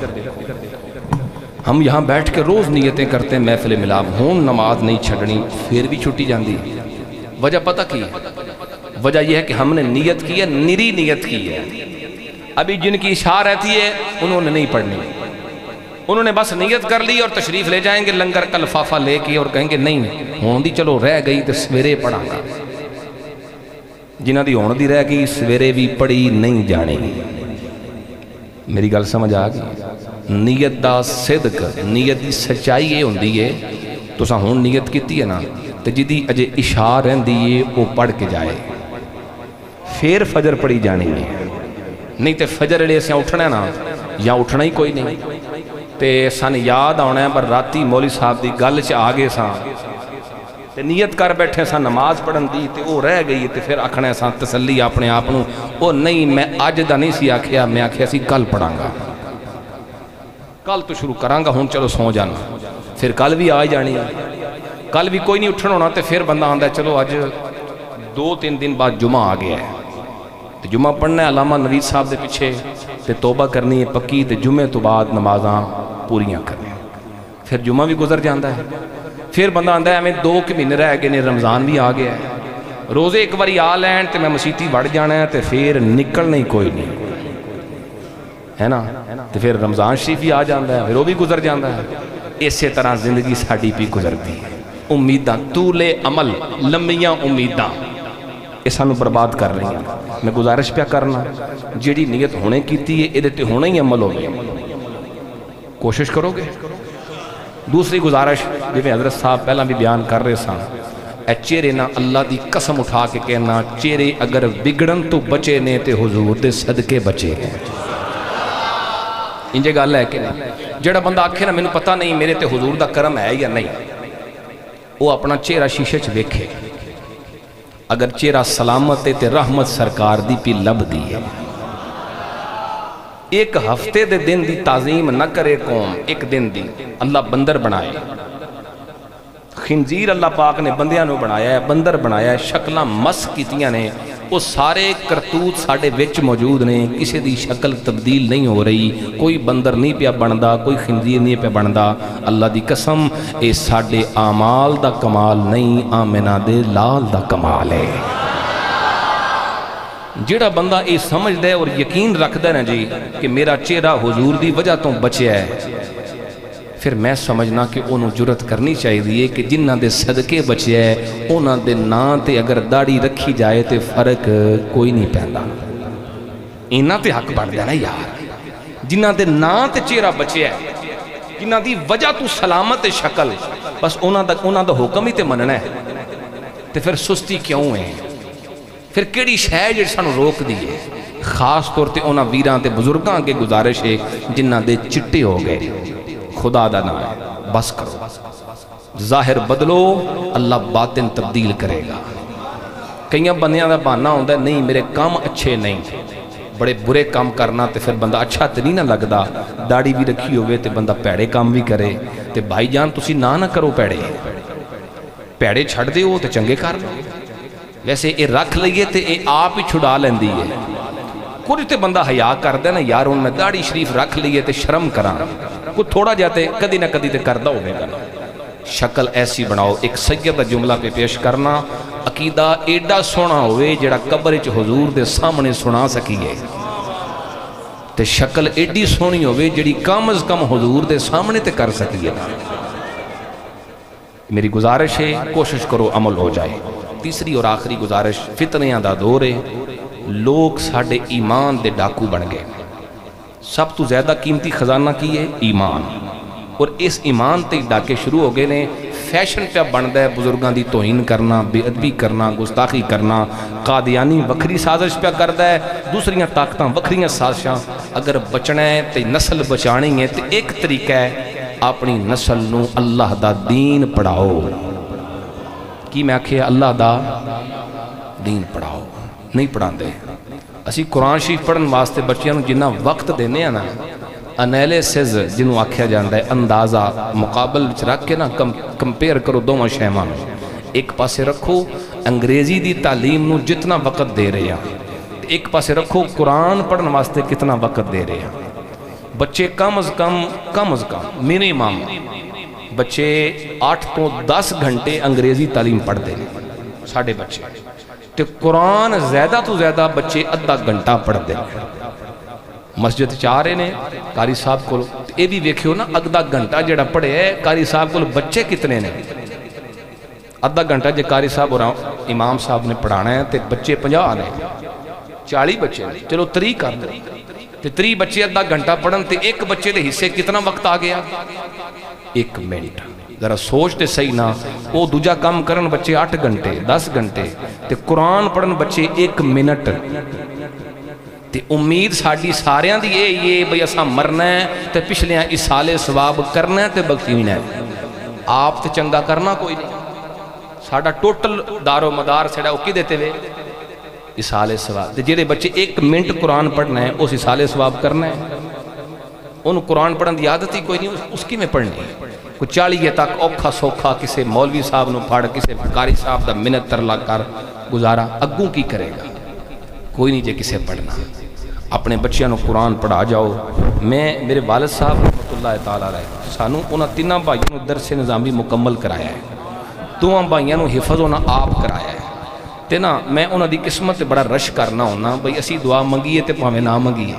ہم یہاں بیٹھ کے روز نیتیں کرتے ہیں محفل ملاب ہوں نماز نہیں چھڑنی، پھر بھی چھٹی جاندی. وجہ پتہ کی ہے؟ وجہ یہ ہے کہ ہم نے نیت کی ہے، نری نیت کی ہے. ابھی جن کی عشاء رہتی ہے انہوں نے نہیں پڑھنی، انہوں نے بس نیت کر لی اور تشریف لے جائیں گے لنگر کا لفافہ لے کے اور کہیں گے نہیں ہون دی چلو رہ گئی تو سویرے پڑھاں گا. جنہ دی ہون دی رہ گئی سویرے بھی پڑھی نہیں جانی. میری گل سمجھ آ گئی؟ نیت دا صدق، نیت دی سچائی یہ ہوندی ہے. تساں ہون نیت کیتی ہے نا تے جدی اجے عشاء رہندی ہے وہ پڑھ کے جائے، پھر فجر پڑھی جانی ہے. نہیں تے فجر لے سے اٹھنا ہے نا، یا اٹھنا ہی کوئی نہیں تے سن یاد آنا ہے پر راتی مولی صاحب دی گل چ آگے سان تے نیت کر بیٹھے سان نماز پڑھن دی تے وہ رہ گئی تے پھر آکھنا ہے سان تسلی اپنے آپنوں وہ نہیں میں آج دا نہیں سی آکھیا، میں آکھیا سی کل پڑھاں گا، کل تو شروع کراں گا، ہون چلو سو جانا. پھر کل بھی آ جانی ہے، کل بھی کوئی نہیں اٹھنا ہونا تے پھر بندہ آندہ ہے چلو آج 2-3 دن بعد جمعہ آ گیا ہے تے جمعہ پڑھنا ہے علامہ نوید صاحب دے پیچھے تے توبہ کرنی ہے پکی تے جمعے تو بعد نمازاں پوریاں کرنی. پھر جمعہ بھی گزر جاندہ ہے، پھر بندہ آندہ ہے ہمیں 2 مہینے رہ گئے نے رمضان بھی آ گیا ہے، روزے ایک باری آ لین تے میں مسیتی بڑھ جانا ہے تے پھر نکلنا ہی کوئی نہیں ہے نا. تے پھر رمضان شریف بھی آ جاندہ ہے، پھر وہ بھی گزر جاندہ ہے. اسی طرح زندگی ساڑی بھی گزرتی ہے. امیداں طول عمل، لمبیاں امیداں یہ سانو برباد کر رہی ہیں. میں گزارش پیا کرنا جیڑی نیت ہونے کیتی ہے ادھے تے ہونا ہی عمل ہو گیا، کوشش کرو گے. دوسری گزارش جو میں حضرت صاحب پہلا بھی بیان کر رہے سان، اے چہرے نہ اللہ دی قسم اٹھا کے کہنا چہرے اگر بگڑن تو بچے نے تے حضور دے صدقے بچے ہیں. انجھے گال ہے کہ نہیں؟ جڑا بندہ آکھے نا میں پتہ نہیں میرے تے حضور دا کرم ہے یا نہیں، وہ اپنا چہرہ شیشے چ ویکھے. اگر چہرہ سلامت ہے تے رحمت سرکار دی پی لب دی ہے. ایک ہفتے دے دن دی تعظیم نہ کرے قوم، ایک دن دی اللہ بندر بنائے. خنزیر اللہ پاک نے بندیاں نو بنایا ہے، بندر بنایا ہے، شکلہ مس کیتیاں نے، وہ سارے کرتوت ساڑے وچ موجود نے، کسی دی شکل تبدیل نہیں ہو رہی، کوئی بندر نہیں پیا بندا، کوئی خنزیر نہیں پیا بندا. اللہ دی قسم اے ساڑے اعمال دا کمال نہیں، آمنہ دے لال دا کمال ہے. جڑا بندہ اے سمجھ دے اور یقین رکھ دے نا جی کہ میرا چہرہ حضور دی وجہ تو بچیا ہے، پھر میں سمجھنا کہ انہوں جرت کرنی چاہیے کہ جنہ دے صدقے بچے ہے انہوں دے نا تے اگر داڑھی رکھی جائے تے فرق کوئی نہیں پہندا. انہاں تے حق بڑھ دے نا یار، جنہ دے نا تے چہرہ بچے ہے، جنہ دی وجہ تو سلامت شکل، بس انہاں دا حکم ہی تے مننا ہے. تے پھر سستی کیوں ہے؟ پھر کیڑی شے جڑی سانو روک دی ہے؟ خاص طور تے انہاں ویراں تے بزرگاں کے گزارش ہے جنہ دے چٹے ہو گئے. خدا دا نام ہے، بس کرو، ظاہر بدلو اللہ باطن تبدیل کرے گا. کئیاں بندیاں دا بہانہ ہوندا ہے نہیں میرے کام اچھے نہیں، بڑے برے کام کرنا تے پھر بندہ اچھا تے نہیں نہ لگدا. داڑھی بھی رکھی ہوئے تے بندہ پیڑے کام بھی کرے تے بھائی جان تسی نہ کرو پیڑے چھڑ دے ہو تے چنگے کر لو. ویسے اے رکھ لئیے تے اے آپ ہی چھڑا لیندی ہے. کچھ تے بندہ حیاء کر دے نا یار ان میں داڑھی شریف رکھ لئیے تے شرم کران، کچھ تھوڑا جاتے کدی نہ کدی تے کردہ ہوئے گا. شکل ایسی بناؤ. ایک سید جملہ پہ پیش کرنا، عقیدہ ایڈا سونا ہوئے جڑا قبر چ حضور دے سامنے سنا سکیے، تے شکل ایڈی سونی ہوئے جڑی کم از کم حضور دے سامنے تے کر سکیے. میری گزارش ہے کوشش کرو عمل ہو جائے۔ تیسری اور آخری گزارش، فتنیاں دا دور ہے، لوگ ساڑھے ایمان دے ڈاکو بن گئے۔ سب تو زیادہ قیمتی خزانہ کی ہے ایمان، اور اس ایمان تے ڈاکے شروع ہو گئے نے۔ فیشن پہ بندا ہے بزرگاں دی توہین کرنا، بے ادبی کرنا، گستاخی کرنا۔ قادیانی وکھری سازش پہ کردا ہے، دوسریاں طاقتاں وکھریاں سازشاں۔ اگر بچنا ہے تے نسل بچانی ہے تے ایک طریقہ ہے، اپنی نسل نو اللہ دا دین پڑھاؤ۔ کی میں آکھیا اللہ دا دین پڑھاؤ، نہیں پڑھا دے۔ اسی قرآن شریف پڑھن واسطے بچیاں نو جنہ وقت دینے ہیں نا، انیلیسز جنہوں آکھیا جاندہ ہے، اندازہ مقابل رکھ کے نا کمپیر کرو دو شیواں میں۔ ایک پاسے رکھو انگریزی دی تعلیم نو جتنا وقت دے رہے ہیں، ایک پاسے رکھو قرآن پڑھن واسطے کتنا وقت دے رہے ہیں۔ بچے کم از کم منیمم بچے 8 تو 10 گھنٹے انگریزی تعلیم پڑھ دے ساڑھے بچے، تے قرآن زیادہ تو زیادہ بچے ادھا گھنٹہ پڑھ دے۔ مسجد چاہ رہے نے قاری صاحب کو اے بھی ویکھیو نا، ادھا گھنٹہ جڑا پڑھے ہے قاری صاحب کو بچے کتنے نے؟ ادھا گھنٹہ جے قاری صاحب اور امام صاحب نے پڑھانا ہے تے بچے 50 آنے، 40 بچے، چلو 3 کر دے تے 3 بچے ادھا گھنٹہ پڑھن تے ایک بچے دے حصے کتنا وقت آ گیا؟ 1 منٹ۔ ذرا سوچتے صحیح نا، وہ دوجا کام کرن بچے 8 گھنٹے 10 گھنٹے تے قرآن پڑھن بچے 1 منٹ۔ تے امید ساڑھی ساریاں دی یہ بھئی اساں مرنا ہے تے پچھلیاں اسالے ثواب کرنا ہے تے بخشینا ہے۔ آپ تے چنگا کرنا کوئی نہیں، ساڑھا ٹوٹل دار و مدار ساڑھا وہ کی دیتے ہوئے اسالے ثواب۔ تے جیڑے بچے 1 منٹ قرآن پڑھنا ہے اس اسالے ثواب کرنا ہے، ان قرآن پڑھن دی عادت ہی کوئی نہیں، اس کی میں پڑھنی ہے۔ کوئی 40 تک اوکھا سوکھا کسے مولوی صاحب نو پڑھ، کسے قاری صاحب دا منت ترلا کر گزارا، اگوں کی کرے گا؟ کوئی نہیں جے کسے پڑھنا۔ اپنے بچیاں نو قرآن پڑھا جاؤ۔ میرے والد صاحب رحمۃ اللہ تعالیٰ علیہ سانو انہاں 3 بھائیوں نو درس نظامی مکمل کرایا ہے، 2 بھائیوں نو حفظ انہاں آپ کرایا ہے تے نا میں انہاں دی قسمت تے بڑا رش کرنا ہونا بھئی اسی دعا منگیے تے پاویں نہ منگیے،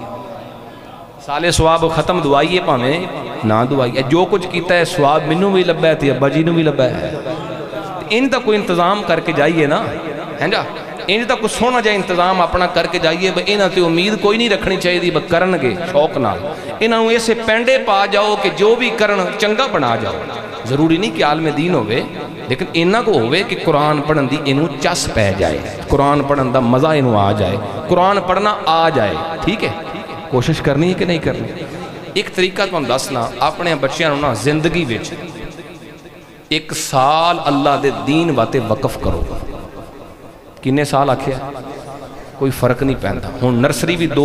سالے ثواب ختم دعائیے پاویں نہ دعائیے، جو کچھ کیتا ہے ثواب منوں بھی لبا ہے تے ابا جی نو بھی لبا ہے۔ ان دا کوئی انتظام کر کے جائیے نا، ہیں جا ان دا کوئی سونا جائے انتظام اپنا کر کے جائیے۔ انہاں تے امید کوئی نہیں رکھنی چاہیے دی کرن گے شوق نال، انہاں نوں ایسے پینڈے پا جاؤ کہ جو بھی کرن چنگا بنا جاؤ۔ ضروری نہیں کہ عالم دین ہوئے، لیکن انہاں کو ہوئے کہ قرآن پڑھن دی انہوں چس پہ جائے، قرآن پڑھن دا مزہ انہوں آ جائے، قرآن پڑھنا آ جائے۔ ٹھیک ہے، کوشش کرنی ہے کہ نہیں کرنی؟ ایک طریقہ تو ہم دسنا، اپنے بچیاں نوں زندگی وچ 1 سال اللہ دے دین واتے وقف کرو۔ کنے سال آکھیا کوئی فرق نہیں پہنتا۔ ہون نرسری بھی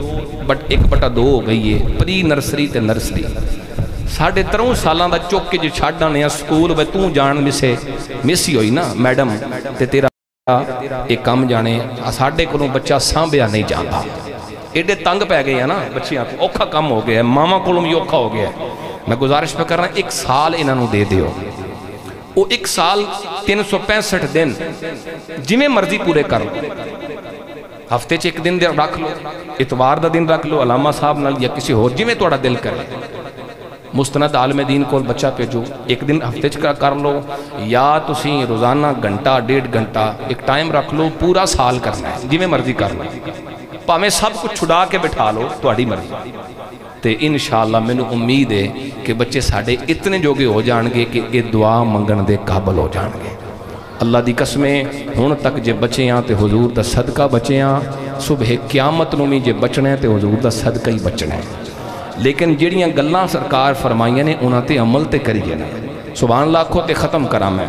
1/2 ہو گئی ہے، پری نرسری تے نرسری 3.5 سالاں دا چوک کے جو چھاڑ آنے سکول بے توں جان مسی ہوئی نا میڈم تے تیرا ایک کام جانے ساڑھے کو بچہ سانبیا نہیں جاتا۔ ایڈے تنگ پہ گئے ہیں نا بچیاں کو، اوکھا کم ہو گیا ہے، ماما کو بھی اوکھا ہو گیا ہے۔ میں گزارش پہ کر رہا ہوں 1 سال انہوں دے دیو، وہ 1 سال 365 دن جمیں مرضی پورے کر لو۔ ہفتے 1 دن رکھ لو، اتوار دا دن رکھ لو علامہ صاحب نال یا کسی اور جمیں توڑا دل کرے۔ مستند عالم دین کو بچہ پیجو، 1 دن ہفتے کر لو، یا تسی روزانہ گھنٹہ 1.5 گھنٹہ ایک ٹائم رکھ لو، پورا سال کرنا ہے جمیں مرضی کر لو، پاویں سب کچھ چھڑا کے بٹھا لو تہاڈی مرضی۔ تے انشاءاللہ میں نے امید ہے کہ بچے ساڑھے اتنے جوگے ہو جان گے کہ یہ دعا منگن دے قابل ہو جان گے۔ اللہ دی قسمیں ہون تک جے بچے ہیں تے حضور دا صدقہ بچے ہیں، صبح قیامت نو میں جے بچنے ہیں تے حضور دا صدقہ ہی بچنے ہیں۔ لیکن جڑیاں گلاں سرکار فرمائیاں نے انہاں تے عمل تے کریے نا۔ سبحان اللہ کو تے ختم کرا میں،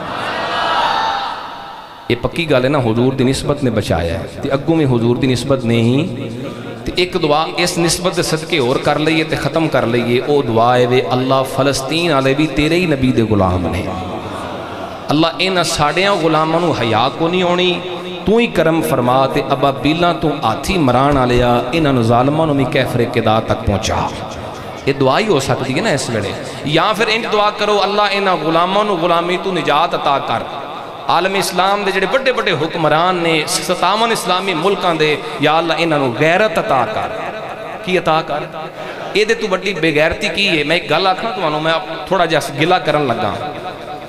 یہ پکی گل ہے نا، حضور دی نسبت نے بچایا ہے تے اگوں میں حضور دی نسبت نے ہی تے ایک دعا اس نسبت دے صدقے اور کر لئیے تے ختم کر لئیے۔ او دعا ہے وے اللہ فلسطین آلے بھی تیرے ہی نبی دے غلام نے، اللہ انہاں ساڑیاں غلاماں نو حیا کو نہیں ہونی، تو ہی کرم فرما تے ابا بیلاں تو آتھی مران آلیا انہاں ظالماں نو بھی کیفر قدا تک پہنچا۔ یہ دعا ہی ہو سکتی ہے نا اس ویلے، یا پھر انج دعا کرو اللہ انہاں غلاماں نو غلامی تو نجات عطا کر۔ عالم اسلام دے جڑے بڑے بڑے حکمران نے 57 اسلامی ملکان دے، یا اللہ انہاں نو غیرت عطا کر۔ کی عطا کر؟ یہ دے تو بڑی بے غیرتی کی ہے۔ میں ایک گل آکھاں تو انہوں میں تھوڑا جیسا گلہ کرن لگا،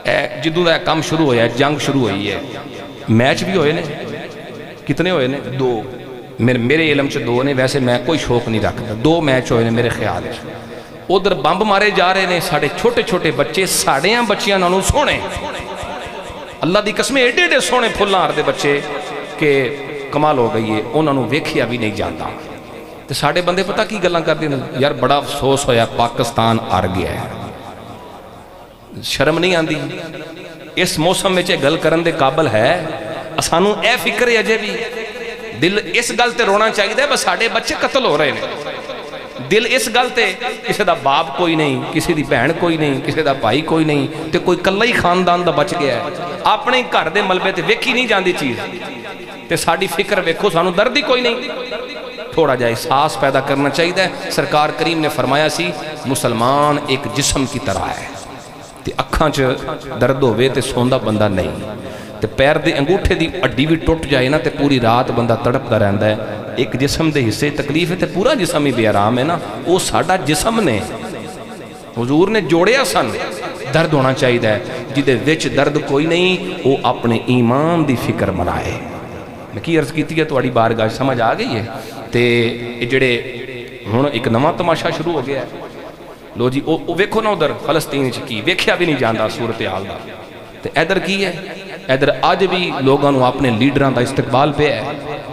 جدوں دا کام شروع ہویا ہے جنگ شروع ہوئی ہے میچ بھی ہوئے نے کتنے ہوئے نے دو میرے علم چ دو نے ویسے میں کوئی شوق نہیں رکھتا دو میچ ہوئے نے میرے خیال ہے ادھر بمب مارے جا رہے ہیں ساڑھے چھوٹے چھوٹے بچے ساڑھیاں بچیاں نانوں سونے اللہ دی قسمیں ایڈے ایڈے سونے پھلاں آردے بچے کہ کمال ہو گئی ہے انہوں نے ویکھیا بھی نہیں جانتا تو ساڑھے بندے پتہ کی گلاں کر دیں یار بڑا افسوس ہویا پاکستان ہار گیا ہے شرم نہیں آندی اس موسم میں گل کرن دے قابل ہے اسانوں اے فکر ہے اجے بھی دل اس گل تے رونا چاہیے ہے بس ساڑھے بچے قتل ہو رہے ہیں دل اس گل تے کسی دا باپ کوئی نہیں کسی دی بہن کوئی نہیں کسی دا بھائی کوئی نہیں تے کوئی کلہ ہی خاندان دا بچ گیا ہے اپنے گھر دے ملبے تے ویکھی نہیں جاندی چیز تے ساڑی فکر ویکھو سانو درد ہی کوئی نہیں تھوڑا جا احساس پیدا کرنا چاہیے ہے سرکار کریم نے فرمایا سی مسلمان ایک جسم کی طرح ہے تے اکھاں چ درد ہوئے تے سوندا بندہ نہیں تے پیر دے انگوٹھے دی اڈی بھی ٹوٹ جائے نا تے پوری رات بندہ تڑپدا رہندا ہے ایک جسم دے حصے تکلیف ہے تے پورا جسم ہی بے آرام ہے نا وہ ساڈا جسم نے حضور نے جوڑیا سن درد ہونا چاہیے ہے جدے وچ درد کوئی نہیں وہ اپنے ایمان دی فکر بنائے میں کی عرض کیتی ہے تواڈی بارگاہ سمجھ آ گئی ہے تے جڑے ہن ایک نواں تماشا شروع ہو گیا ہے لو جی او ویکھو نا ادھر فلسطین چ کی ویکھیا بھی نہیں جاندا صورتحال دا تے ادھر کی ہے ادھر اج بھی لوگاں نو اپنے لیڈراں دا استقبال پہ ہے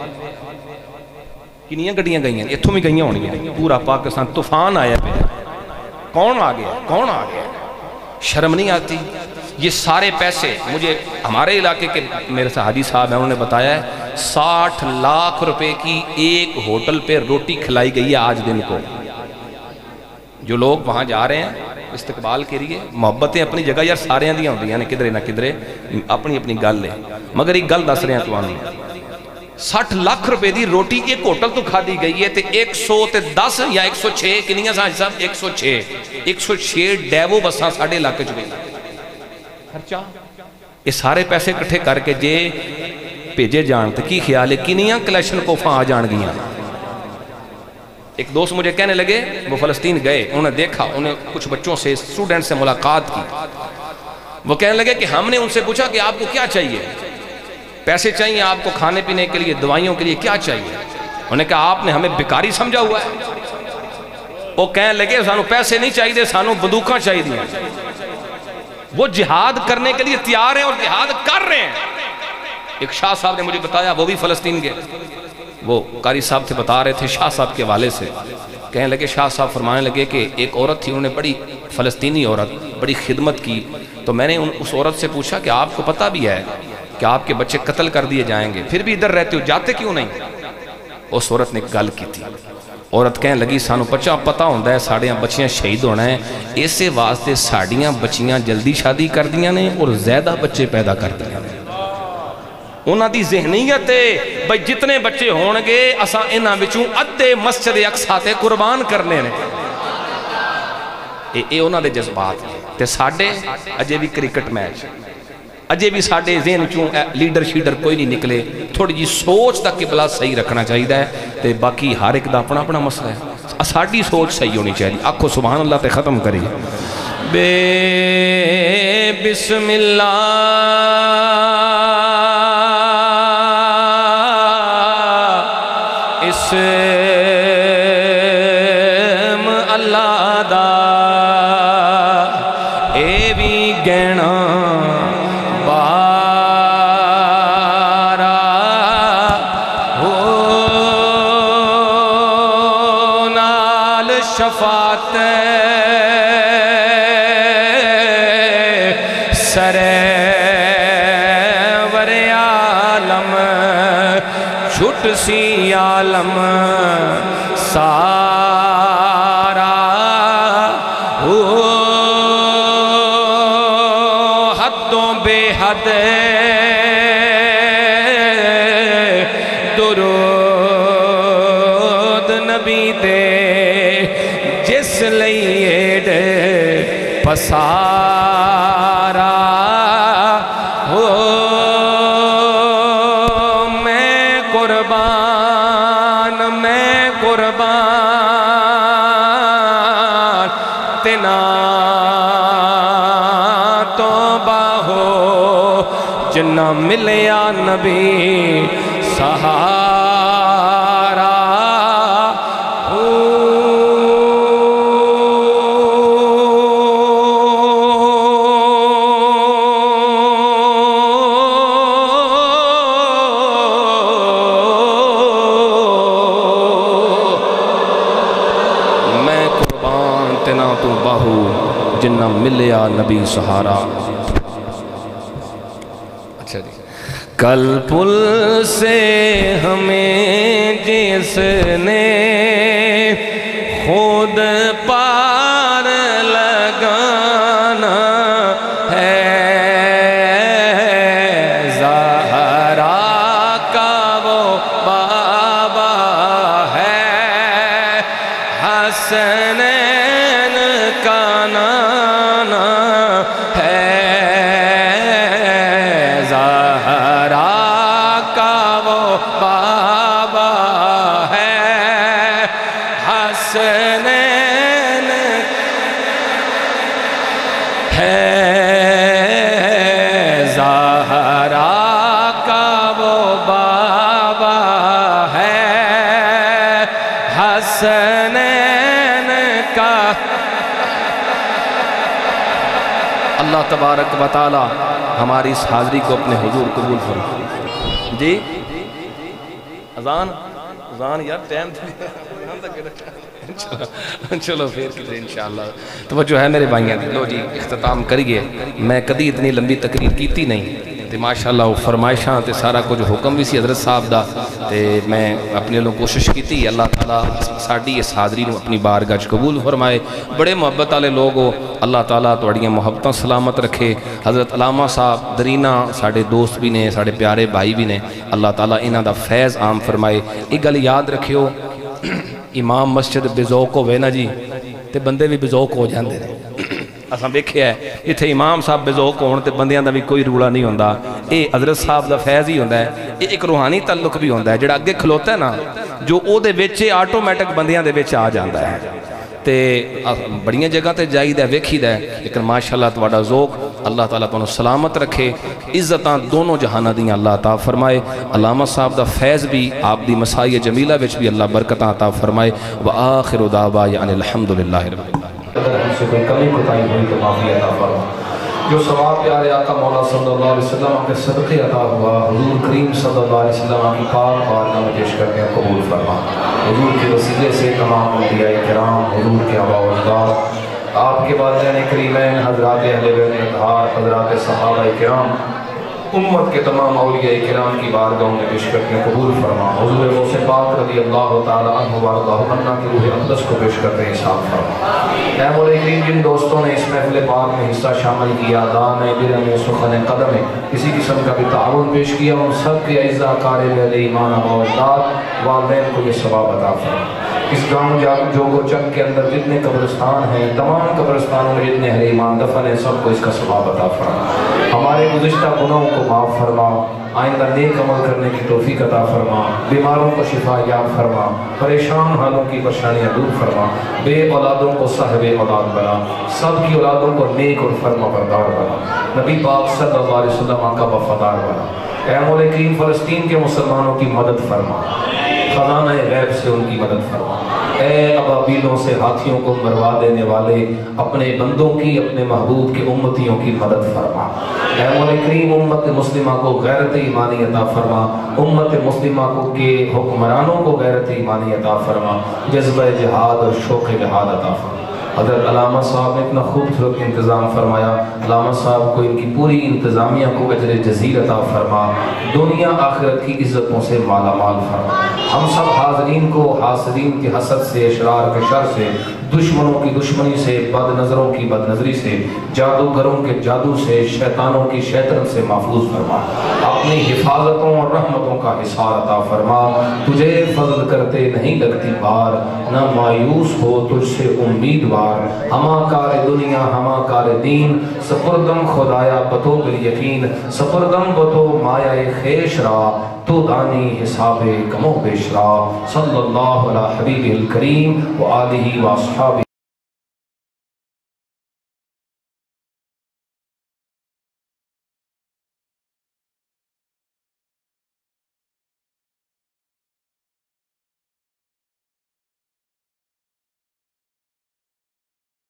کنیاں گڈیاں گئیاں ایتھوں بھی گئیاں ہونیاں پورا پاکستان طوفان آیا پہ کون آ گیا شرم نہیں آتی یہ سارے پیسے مجھے ہمارے علاقے کے میرے سے حاجی صاحب ہیں انہوں نے بتایا ہے 60 لاکھ روپے کی ایک ہوٹل پہ روٹی کھلائی گئی ہے آج دن کو جو لوگ وہاں جا رہے ہیں استقبال کے لیے محبتیں اپنی جگہ یار سارے دیاں ہوندیاں نے کدھرے نہ کدھرے اپنی اپنی گل ہے مگر ایک گل دس رہے ہیں تو آنی 60 لاکھ روپے دی روٹی ایک ہوٹل تو کھا دی گئی ہے تے 110 یا 106 کنیاں ساج صاحب 106 ڈیوو بساں ساڑھے علاقے چ گئی خرچہ یہ سارے پیسے کٹھے کر کے جے بھیجے جان تو کی خیال ہے کنیاں کلیکشن کوفاں آ جان گیاں ایک دوست مجھے کہنے لگے وہ فلسطین گئے انہوں نے دیکھا انہیں کچھ بچوں سے اسٹوڈنٹ سے ملاقات کی وہ کہنے لگے کہ ہم نے ان سے پوچھا کہ آپ کو کیا چاہیے پیسے چاہیے آپ کو کھانے پینے کے لیے دوائیوں کے لیے کیا چاہیے انہوں نے کہا آپ نے ہمیں بیکاری سمجھا ہوا ہے وہ کہنے لگے سانو پیسے نہیں چاہیے سانو بندوقاں چاہیے وہ جہاد کرنے کے لیے تیار ہیں اور جہاد کر رہے ہیں ایک شاہ صاحب نے مجھے بتایا وہ بھی فلسطین گئے وہ قاری صاحب تھے بتا رہے تھے شاہ صاحب کے والے سے کہنے لگے شاہ صاحب فرمانے لگے کہ ایک عورت تھی انہوں نے بڑی فلسطینی عورت بڑی خدمت کی تو میں نے اس عورت سے پوچھا کہ آپ کو پتہ بھی ہے کہ آپ کے بچے قتل کر دیے جائیں گے پھر بھی ادھر رہتے ہو جاتے کیوں نہیں اس عورت نے گل کی تھی عورت کہنے لگی سانو پتہ ہوندہ ہے ساڑیاں بچیاں شہید ہونا ہے اسے واسطے ساڑیاں بچیاں جلدی شادی کر دیاں نے اور زیادہ بچے پیدا کر دیاں نے انہاں دی ذہنیت ہے بھئی جتنے بچے ہونگے اساں انہاں بچوں ادھے مسجد اقصی تے قربان کرنے نے اے انہاں دے جذبات تے ساڑے اجے بھی کرکٹ میچ اجے بھی ساڑے ذہن چوں لیڈر شیڈر کوئی نہیں نکلے تھوڑی جی سوچ دا قبلہ صحیح رکھنا چاہیے ہے تے باقی ہر ایک دا اپنا اپنا مسئلہ ہے ساڑی سوچ صحیح ہونی چاہیے آکھو سبحان اللہ تے ختم کری بے بسم اللہ اسم اللہ دا اے بھی گہنا شفاعت سرور عالم چھٹ سی عالم سارا حدوں بے حد درود نبی دے جس لئیے دے پسارا ہو میں قربان تینا تو با جنہ ملیا نبی سہارا میں قربان تینا تو باہو جنہ ملیا نبی سہارا. اچھا جی. کل پل سے ہمیں جس نے خود پار لگانا ہے زہرا کا وہ بابا ہے حسنین کا نانا ہے بابا ہے حسنین ہے زہرا کا وہ بابا ہے حسنین کا. اللہ تبارک و تعالی ہماری اس حاضری کو اپنے حضور قبول فرمائے. جی اذان یار ٹائم چلو پھر کدھر انشاءاللہ توجہ ہے میرے بھائیاں. لو جی اختتام کریے. میں کدی اتنی لمبی تقریر کیتی نہیں تے ماشاءاللہ وہ فرمائشاں تے سارا کچھ حکم بھی سی حضرت صاحب دا تے میں اپنے لوگ کوشش کیتی. اللہ تعالیٰ ساڑی اس حاضری نو اپنی بارگاہ وچ قبول فرمائے. بڑے محبت والے لوگ ہو. اللہ تعالیٰ تواڈیاں محبتاں سلامت رکھے. حضرت علامہ صاحب درینہ ساڑے دوست بھی نے ساڑے پیارے بھائی بھی نے. اللہ تعالیٰ انہاں دا فیض عام فرمائے. ایک گل یاد رکھیو امام مسجد بزوق ہوئے نا جی تے بندے بھی بزوق ہو جاندے نے. اساں دیکھیا ہے اتھے امام صاحب بزوق ہون تے بندیاں دا بھی کوئی رولا نہیں ہوندا. اے حضرت صاحب دا فیض ہی ہوندا ہے. اے ایک روحانی تعلق بھی ہوندا ہے جڑا اگے کھلوتا ہے نا جو او دے وچ آٹومیٹک بندیاں دے وچ آ جاندا ہے. تے بڑیاں جگہ تے جائیدہ ویکھیدہ ہے لیکن ماشاءاللہ تواڈا ذوق اللہ تعالیٰ تانوں سلامت رکھے. عزتاں دونوں جہانہ دیاں اللہ عطا فرمائے. علامہ صاحب دا فیض بھی آپ دی مسائی جمیلہ وچ بھی اللہ برکتاں عطا فرمائے. وآخر دعوا یعنی الحمدللہ رب العالمین. اگر ہم سے کوئی کمی کوتاہی ہوئی تو معافی عطا فرما. جو ثواب پیارے آقا مولا صلی اللہ علیہ وسلم کے صدقے عطا ہوا حضور کریم صلی اللہ علیہ وسلم کی پاک بارگاہ میں پیش کرتے ہیں قبول فرما. حضور کے وسیلے سے تمام انبیاء کرام حضور کے آباء و اجداد آپ کے والدین کریمین حضرات اہل بیت اطہار حضرات صحابہ کرام امت کے تمام اولیاء کرام کی بارگاہوں میں پیش کرتے ہیں قبول فرما. حضور غوث پاک رضی اللہ تعالیٰ عنہ وارضہ عنہ کی روح اقدس کو پیش کرتے ہیں حساب فرما. اے مولا کریم جن دوستوں نے اس محفل پاک میں حصہ شامل کیا دان برم سخن قدم کسی قسم کا بھی تعاون پیش کیا ان سب کے اعزا قارب علیہ ایمان آباء و اجداد والدین کو یہ ثواب عطا فرما. اس گاؤں جوگو چک کے اندر جتنے قبرستان ہیں تمام قبرستانوں میں جتنے اہل ایمان دفن ہیں سب کو اس کا ثواب عطا فرما. ہمارے گزشتہ گناہوں کو معاف فرما. آئندہ نیک عمل کرنے کی توفیق عطا فرما. بیماروں کو شفا یاب فرما. پریشان حالوں کی پریشانیاں دور فرما. بے اولادوں کو صاحب اولاد بنا. سب کی اولادوں کو نیک اور فرما بردار بنا. نبی پاک صلی اللہ علیہ وسلم کا وفادار بنا. اے مولا کریم فلسطین کے مسلمانوں کی مدد فرما. خزانہ غیب سے ان کی مدد فرما. اے ابابیلوں سے ہاتھیوں کو مروا دینے والے اپنے بندوں کی اپنے محبوب کے امتیوں کی مدد فرما. اے مولا کریم امت مسلمہ کو غیرت ایمانی عطا فرما. امت مسلمہ کو کے حکمرانوں کو غیرت ایمانی عطا فرما. جذبہ جہاد اور شوق جہاد عطا فرما. حضرت علامہ صاحب نے اتنا خوبصورت انتظام فرمایا. علامہ صاحب کو ان کی پوری انتظامیہ کو اجر جزیل عطا فرما. دنیا آخرت کی عزتوں سے مالا مال فرما. ہم سب حاضرین کو حاسدین کی حسد سے اشرار کے شر سے دشمنوں کی دشمنی سے بد نظروں کی بد نظری سے جادوگروں کے جادو سے شیطانوں کی شیطنت سے محفوظ فرما. اپنی حفاظتوں اور رحمتوں کا حصار عطا فرما. تجھے فضل کرتے نہیں لگتی بار نہ مایوس ہو تجھ سے امیدوار. ہما کار دنیا ہما کار دین سپردم خدایا بتو بالیقین سپردم بتو مایا خیش را تو دانی حساب کمو بیش را. صلی اللہ علیہ حبیب الکریم و آلہ و اصحابہ.